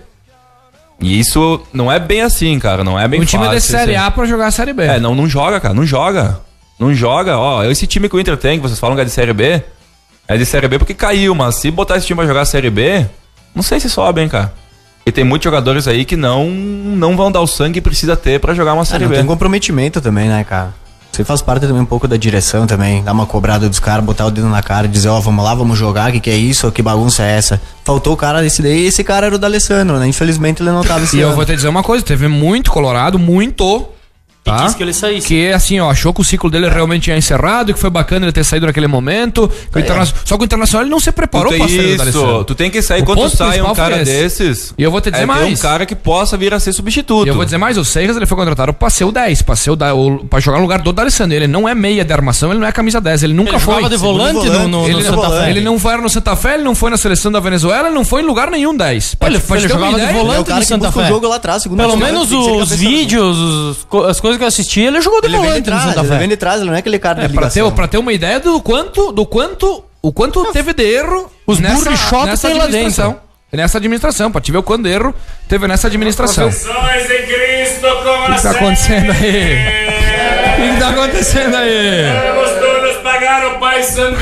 E isso não é bem assim, cara. Não é bem Um time fácil. de Série assim. A pra jogar a Série B. É, não, não joga, cara. Não joga. Não joga. Ó, esse time que o Inter tem, que vocês falam que é de Série B, é de Série B porque caiu. Mas se botar esse time pra jogar a Série B, não sei se sobe, hein, cara. E tem muitos jogadores aí que não, não vão dar o sangue que precisa ter pra jogar uma Ah, Série não B. tem comprometimento também, né, cara? Você faz parte também um pouco da direção também, dar uma cobrada dos caras, botar o dedo na cara e dizer, ó, vamos lá, vamos jogar, que que é isso, que bagunça é essa? Faltou o cara desse daí e esse cara era o D'Alessandro, né? Infelizmente ele não tava esse E eu ano. vou te dizer uma coisa, teve muito colorado, muito, tá? quis que ele saísse. Que assim, ó, achou que o ciclo dele realmente tinha encerrado, que foi bacana ele ter saído naquele momento. Que o Interna- Só que o Internacional ele não se preparou Tu pra tem sair do isso, D'Alessandro. tu tem que sair O quando ponto sai um principal cara foi esse. desses. E eu vou te dizer é ter mais. um cara que possa vir a ser substituto. E eu vou dizer mais, o Seiras ele foi contratado pra ser o dez, pra, ser o da, o, pra jogar no lugar do D'Alessandro. Ele não é meia de armação, ele não é camisa dez, ele nunca Ele foi. jogava de volante no- no- ele, no Santa Fé. Ele não foi no Santa Fé, ele não foi na seleção da Venezuela, ele não foi em lugar nenhum dez. Pra Ele, te- pra ele te ter uma jogava de ideia, volante é o cara no que Santa busca Fé. o jogo lá atrás, segundo Pelo atacante, menos tem que ser os cabeça- vídeos, os co- as coisas que eu assisti, ele jogou de Ele vem volante de no trás, Santa ele Fé. vem de trás, ele não é aquele cara de É, pra ter, ligação. pra ter uma ideia do quanto, do quanto, o quanto teve de erro Os burrichotes tem lá administração. dentro. Nessa administração, pra te ver o quanto de erro teve nessa administração. O Profissões em Cristo com que tá acontecendo aí? O que que tá acontecendo aí? Vamos todos pagar o Pai Sandu.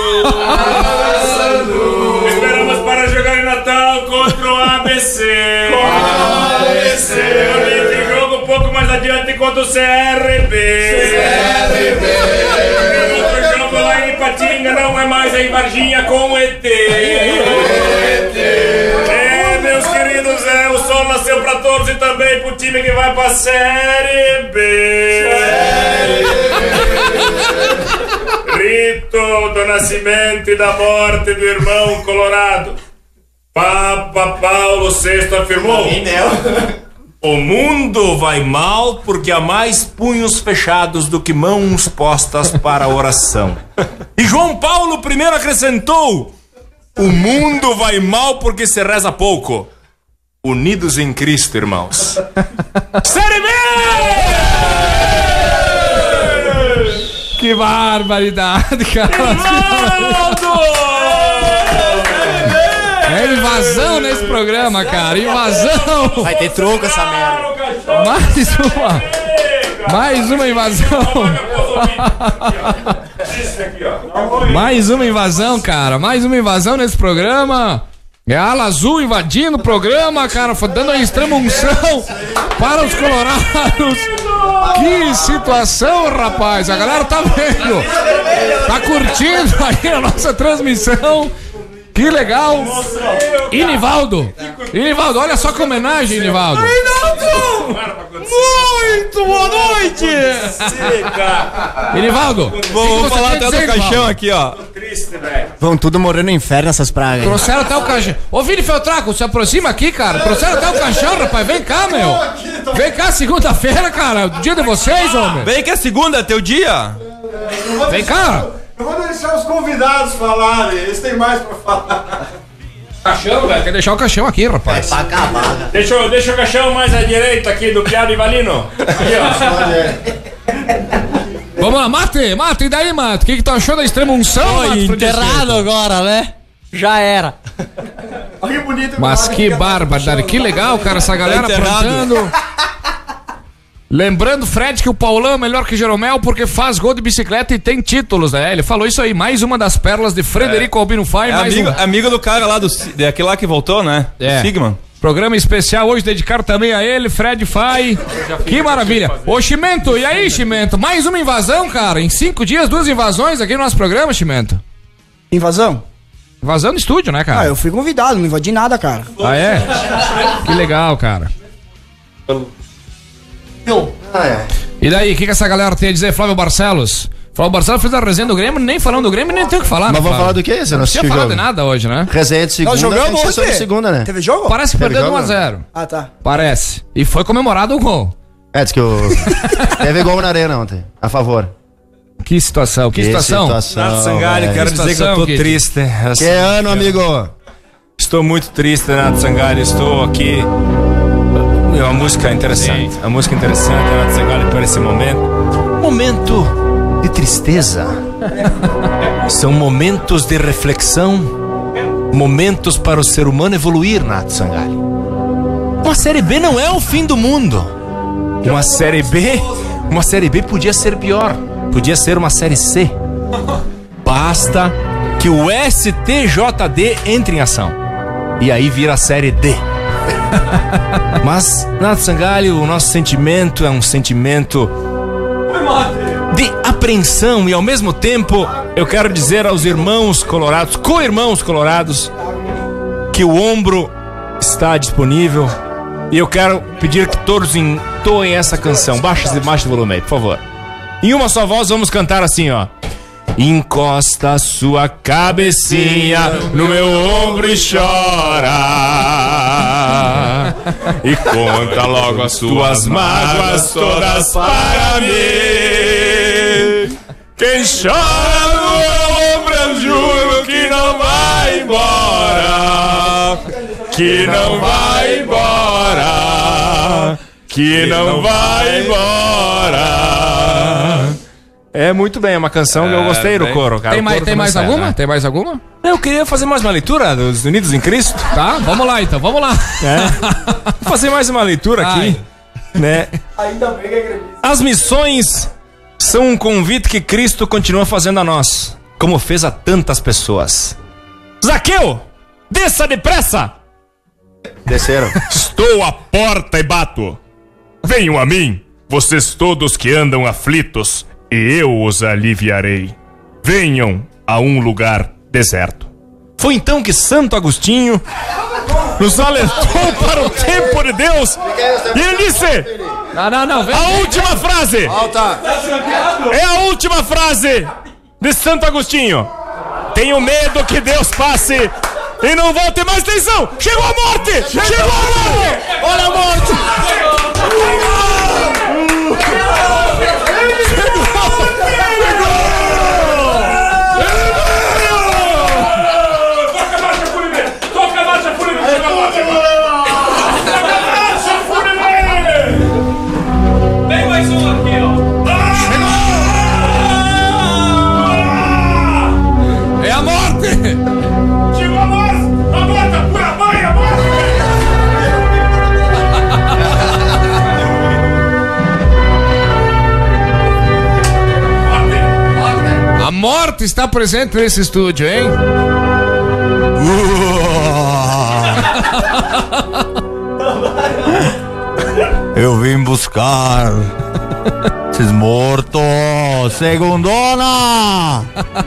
Esperamos para jogar em Natal contra o A B C. A B C. Tem jogo um pouco mais adiante contra o C R B. C R B. E outro jogo lá em Ipatinga não é mais em Varginha com o E T. É, meus queridos, é, o sol nasceu pra todos e também pro time que vai pra Série B. Rito do nascimento e da morte do irmão Colorado. Papa Paulo sexto afirmou: o mundo vai mal porque há mais punhos fechados do que mãos postas para a oração. E João Paulo primeiro acrescentou: o mundo vai mal porque se reza pouco. Unidos em Cristo, irmãos. Série B! Que barbaridade, cara. É invasão nesse programa, cara. Invasão. Vai ter troco essa merda. Mais uma. Mais uma invasão. Mais uma invasão, cara. Mais uma invasão nesse programa. É a Ala Azul invadindo o programa, cara, dando a extrema unção para os colorados. Que situação, rapaz. A galera tá vendo. Tá curtindo aí a nossa transmissão. Que legal. Inivaldo. Inivaldo, olha só que homenagem, Inivaldo. Muito boa noite! Inivaldo, Vamos falar até do caixão aqui, ó. Vão tudo morrer no inferno essas pragas. aí. Trouxeram até o caixão. Ô, Vini Feltraco, se aproxima aqui, cara. Trouxeram até o caixão, rapaz. Vem cá, meu. Vem cá, segunda-feira, cara. Dia de vocês, homem. Vem que é segunda, é teu dia. Vem cá. Eu vou deixar os convidados falarem, eles têm mais pra falar. Caixão, velho. Quer deixar o caixão aqui, rapaz. Pra acabar. Deixa, eu- deixa o caixão mais à direita aqui do Piado e Valino. Aqui, ó. Vamos lá, Mate. Mate, e daí, Mate? O que, que tu achou da extrema unção, Foi Mate? enterrado agora, né? Já era. Olha que bonito. Mas que bárbaro, que legal, cara, essa galera Tá enterrado. plantando. Lembrando, Fred, que o Paulão é melhor que Jeromel porque faz gol de bicicleta e tem títulos, né? Ele falou isso aí, mais uma das pérolas de Frederico Albino Fai, É mais amigo, um amigo do cara lá do. Daquele lá que voltou, né? É. Sigma. programa especial hoje dedicado também a ele, Fred Fai. Que maravilha. Ô, Chimento, e aí, Chimento? Mais uma invasão, cara? Em cinco dias, duas invasões aqui no nosso programa, Chimento. Invasão? Invasão no estúdio, né, cara? Ah, eu fui convidado, não invadi nada, cara. Ah, é? Que legal, cara. Ah, é. E daí, o que, que essa galera tem a dizer? Flávio Barcelos? Flávio Barcelos fez a resenha do Grêmio, nem falando do Grêmio, nem tem o que falar, Mas né, vamos Flávio? falar do quê? Você não Não tinha assistiu o falado de jogo? nada hoje, né? Resenha de segunda. Nós jogamos tem que ser sobre ontem. segunda, né? Teve jogo? Parece que Teve perdeu de jogo, um a zero. Ah, tá. Parece. E foi comemorado o gol. É, diz que o... Teve gol na arena ontem, a favor. Que situação, que, Que situação. situação, Nato Sangalho, velho. quero dizer que eu tô Situação, triste. Que ano, amigo? Estou muito triste, Nato Sangalho. Estou aqui. É uma música interessante. Uma música interessante, Nato Sangalho, para esse momento. Momento de tristeza. São momentos de reflexão. Momentos para o ser humano evoluir, Nato Sangalho. Uma série B não é o fim do mundo. Uma série B, uma série B podia ser pior. Podia ser uma série C. Basta que o S T J D entre em ação. E aí vira a série D. Mas, Nato Sangalho, o nosso sentimento é um sentimento de apreensão e ao mesmo tempo eu quero dizer aos irmãos colorados, co-irmãos colorados, que o ombro está disponível e eu quero pedir que todos entoem essa canção. Baixa o volume aí, por favor. Em uma só voz vamos cantar assim, ó. Encosta sua cabecinha no meu ombro e chora. E conta logo as suas mágoas todas para mim. Quem chora no meu ombro eu juro que não vai embora. Que não vai embora. Que não vai embora. É muito bem, é uma canção que eu gostei do coro, cara. Tem O mais, coro tem foi mais muito sério, alguma? né? Tem mais alguma? Eu queria fazer mais uma leitura dos Unidos em Cristo. Tá, vamos lá então, vamos lá. É. Vou fazer mais uma leitura aqui, né? Ainda bem que é gremista. As missões são um convite que Cristo continua fazendo a nós, como fez a tantas pessoas. Zaqueu, desça depressa! Desceram. Estou à porta e bato. Venham a mim, vocês todos que andam aflitos, e eu os aliviarei. Venham a um lugar deserto. Foi então que Santo Agostinho nos alertou para o tempo de Deus. E ele disse: Não, não, não, vem, a vem, última vem. frase. Volta. É a última frase de Santo Agostinho. Tenho medo que Deus passe e não volte mais. Atenção! Chegou a morte! Chegou a morte! Olha a morte! Toca a marcha fúnebre! Toca a marcha fúnebre! Toca a marcha fúnebre! Tem mais um aqui, ó! morte está presente nesse estúdio, hein? Eu vim buscar esses mortos, segundona!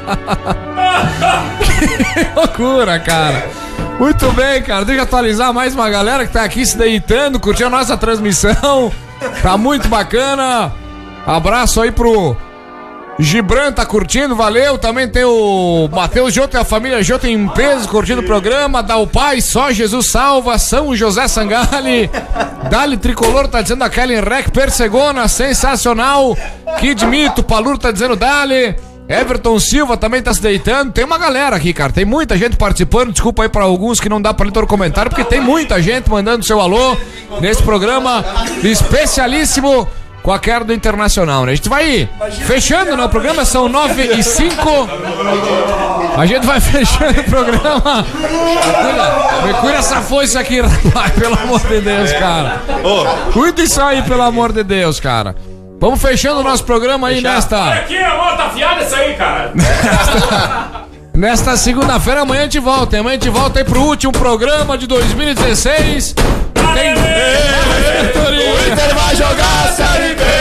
Que loucura, cara. Muito bem, cara. Deixa eu atualizar mais uma galera que tá aqui se deitando, curtindo a nossa transmissão. Tá muito bacana. Abraço aí pro Gibran, tá curtindo, valeu. Também tem o Matheus Jota e a família Jota em peso curtindo o programa. Dá o pai, só Jesus salva. São José Sangali. Dali Tricolor tá dizendo a Kellen Rec Persegona, sensacional. Kid Mito, Palur tá dizendo Dali. Everton Silva também tá se deitando. Tem uma galera aqui, cara. Tem muita gente participando. Desculpa aí pra alguns que não dá pra ler todo o comentário, porque tem muita gente mandando seu alô nesse programa especialíssimo com a quero do Internacional, né? A gente vai fechando, né? O programa são nove e cinco. A gente vai fechando o programa. Me cuida essa foice aqui, rapaz, pelo amor de Deus, cara. Cuida isso aí, pelo amor de Deus, cara. Vamos fechando o nosso programa aí nesta... Olha aqui, amor, tá afiado isso aí, cara. Nesta segunda-feira, amanhã a gente volta. Amanhã a gente volta aí pro último programa de dois mil e dezesseis. Tem... O Inter vai jogar a Série B.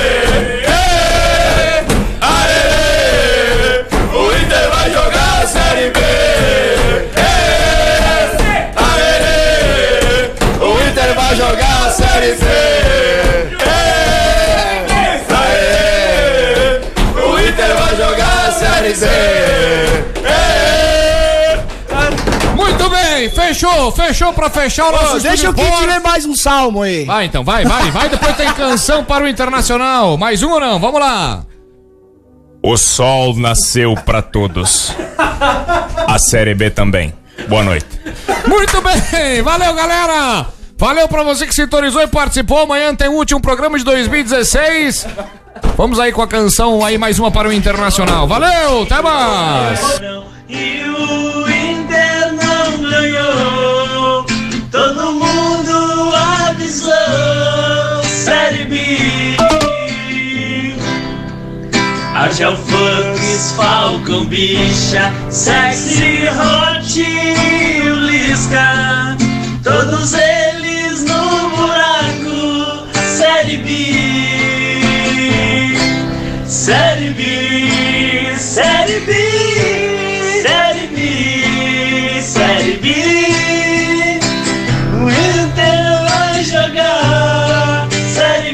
Aê, o Inter vai jogar a Série B. Aê, o Inter vai jogar a Série B. Aê, o Inter vai jogar a Série B. Muito bem, fechou, fechou pra fechar o nosso. Ô, deixa o Kid ler mais um salmo aí. Vai então, vai, vai, vai. Depois tem canção para o Internacional. Mais um ou não? Vamos lá. O sol nasceu pra todos. A Série B também. Boa noite. Muito bem, valeu, galera. Valeu pra você que sintonizou e participou. Amanhã tem o último programa de dois mil e dezesseis. Vamos aí com a canção aí, mais uma para o Internacional. Valeu, até mais. E o Inter não ganhou, todo mundo avisou. Série B, Argel Funks, Falcão Bicha, Sexy Hot e o Lisca, todos eles no buraco. Série B, Série B, Série B. Série B, Série B, o Inter vai jogar Série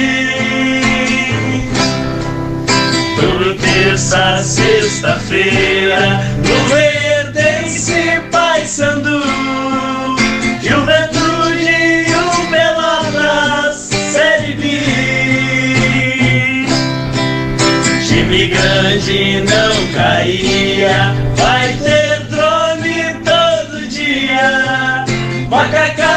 B. Toda terça, sexta-feira, no Verdense, Paysandu, Juventude e o Pelotas. Série B, time grande não caía. Vai ter drone todo dia, macaca.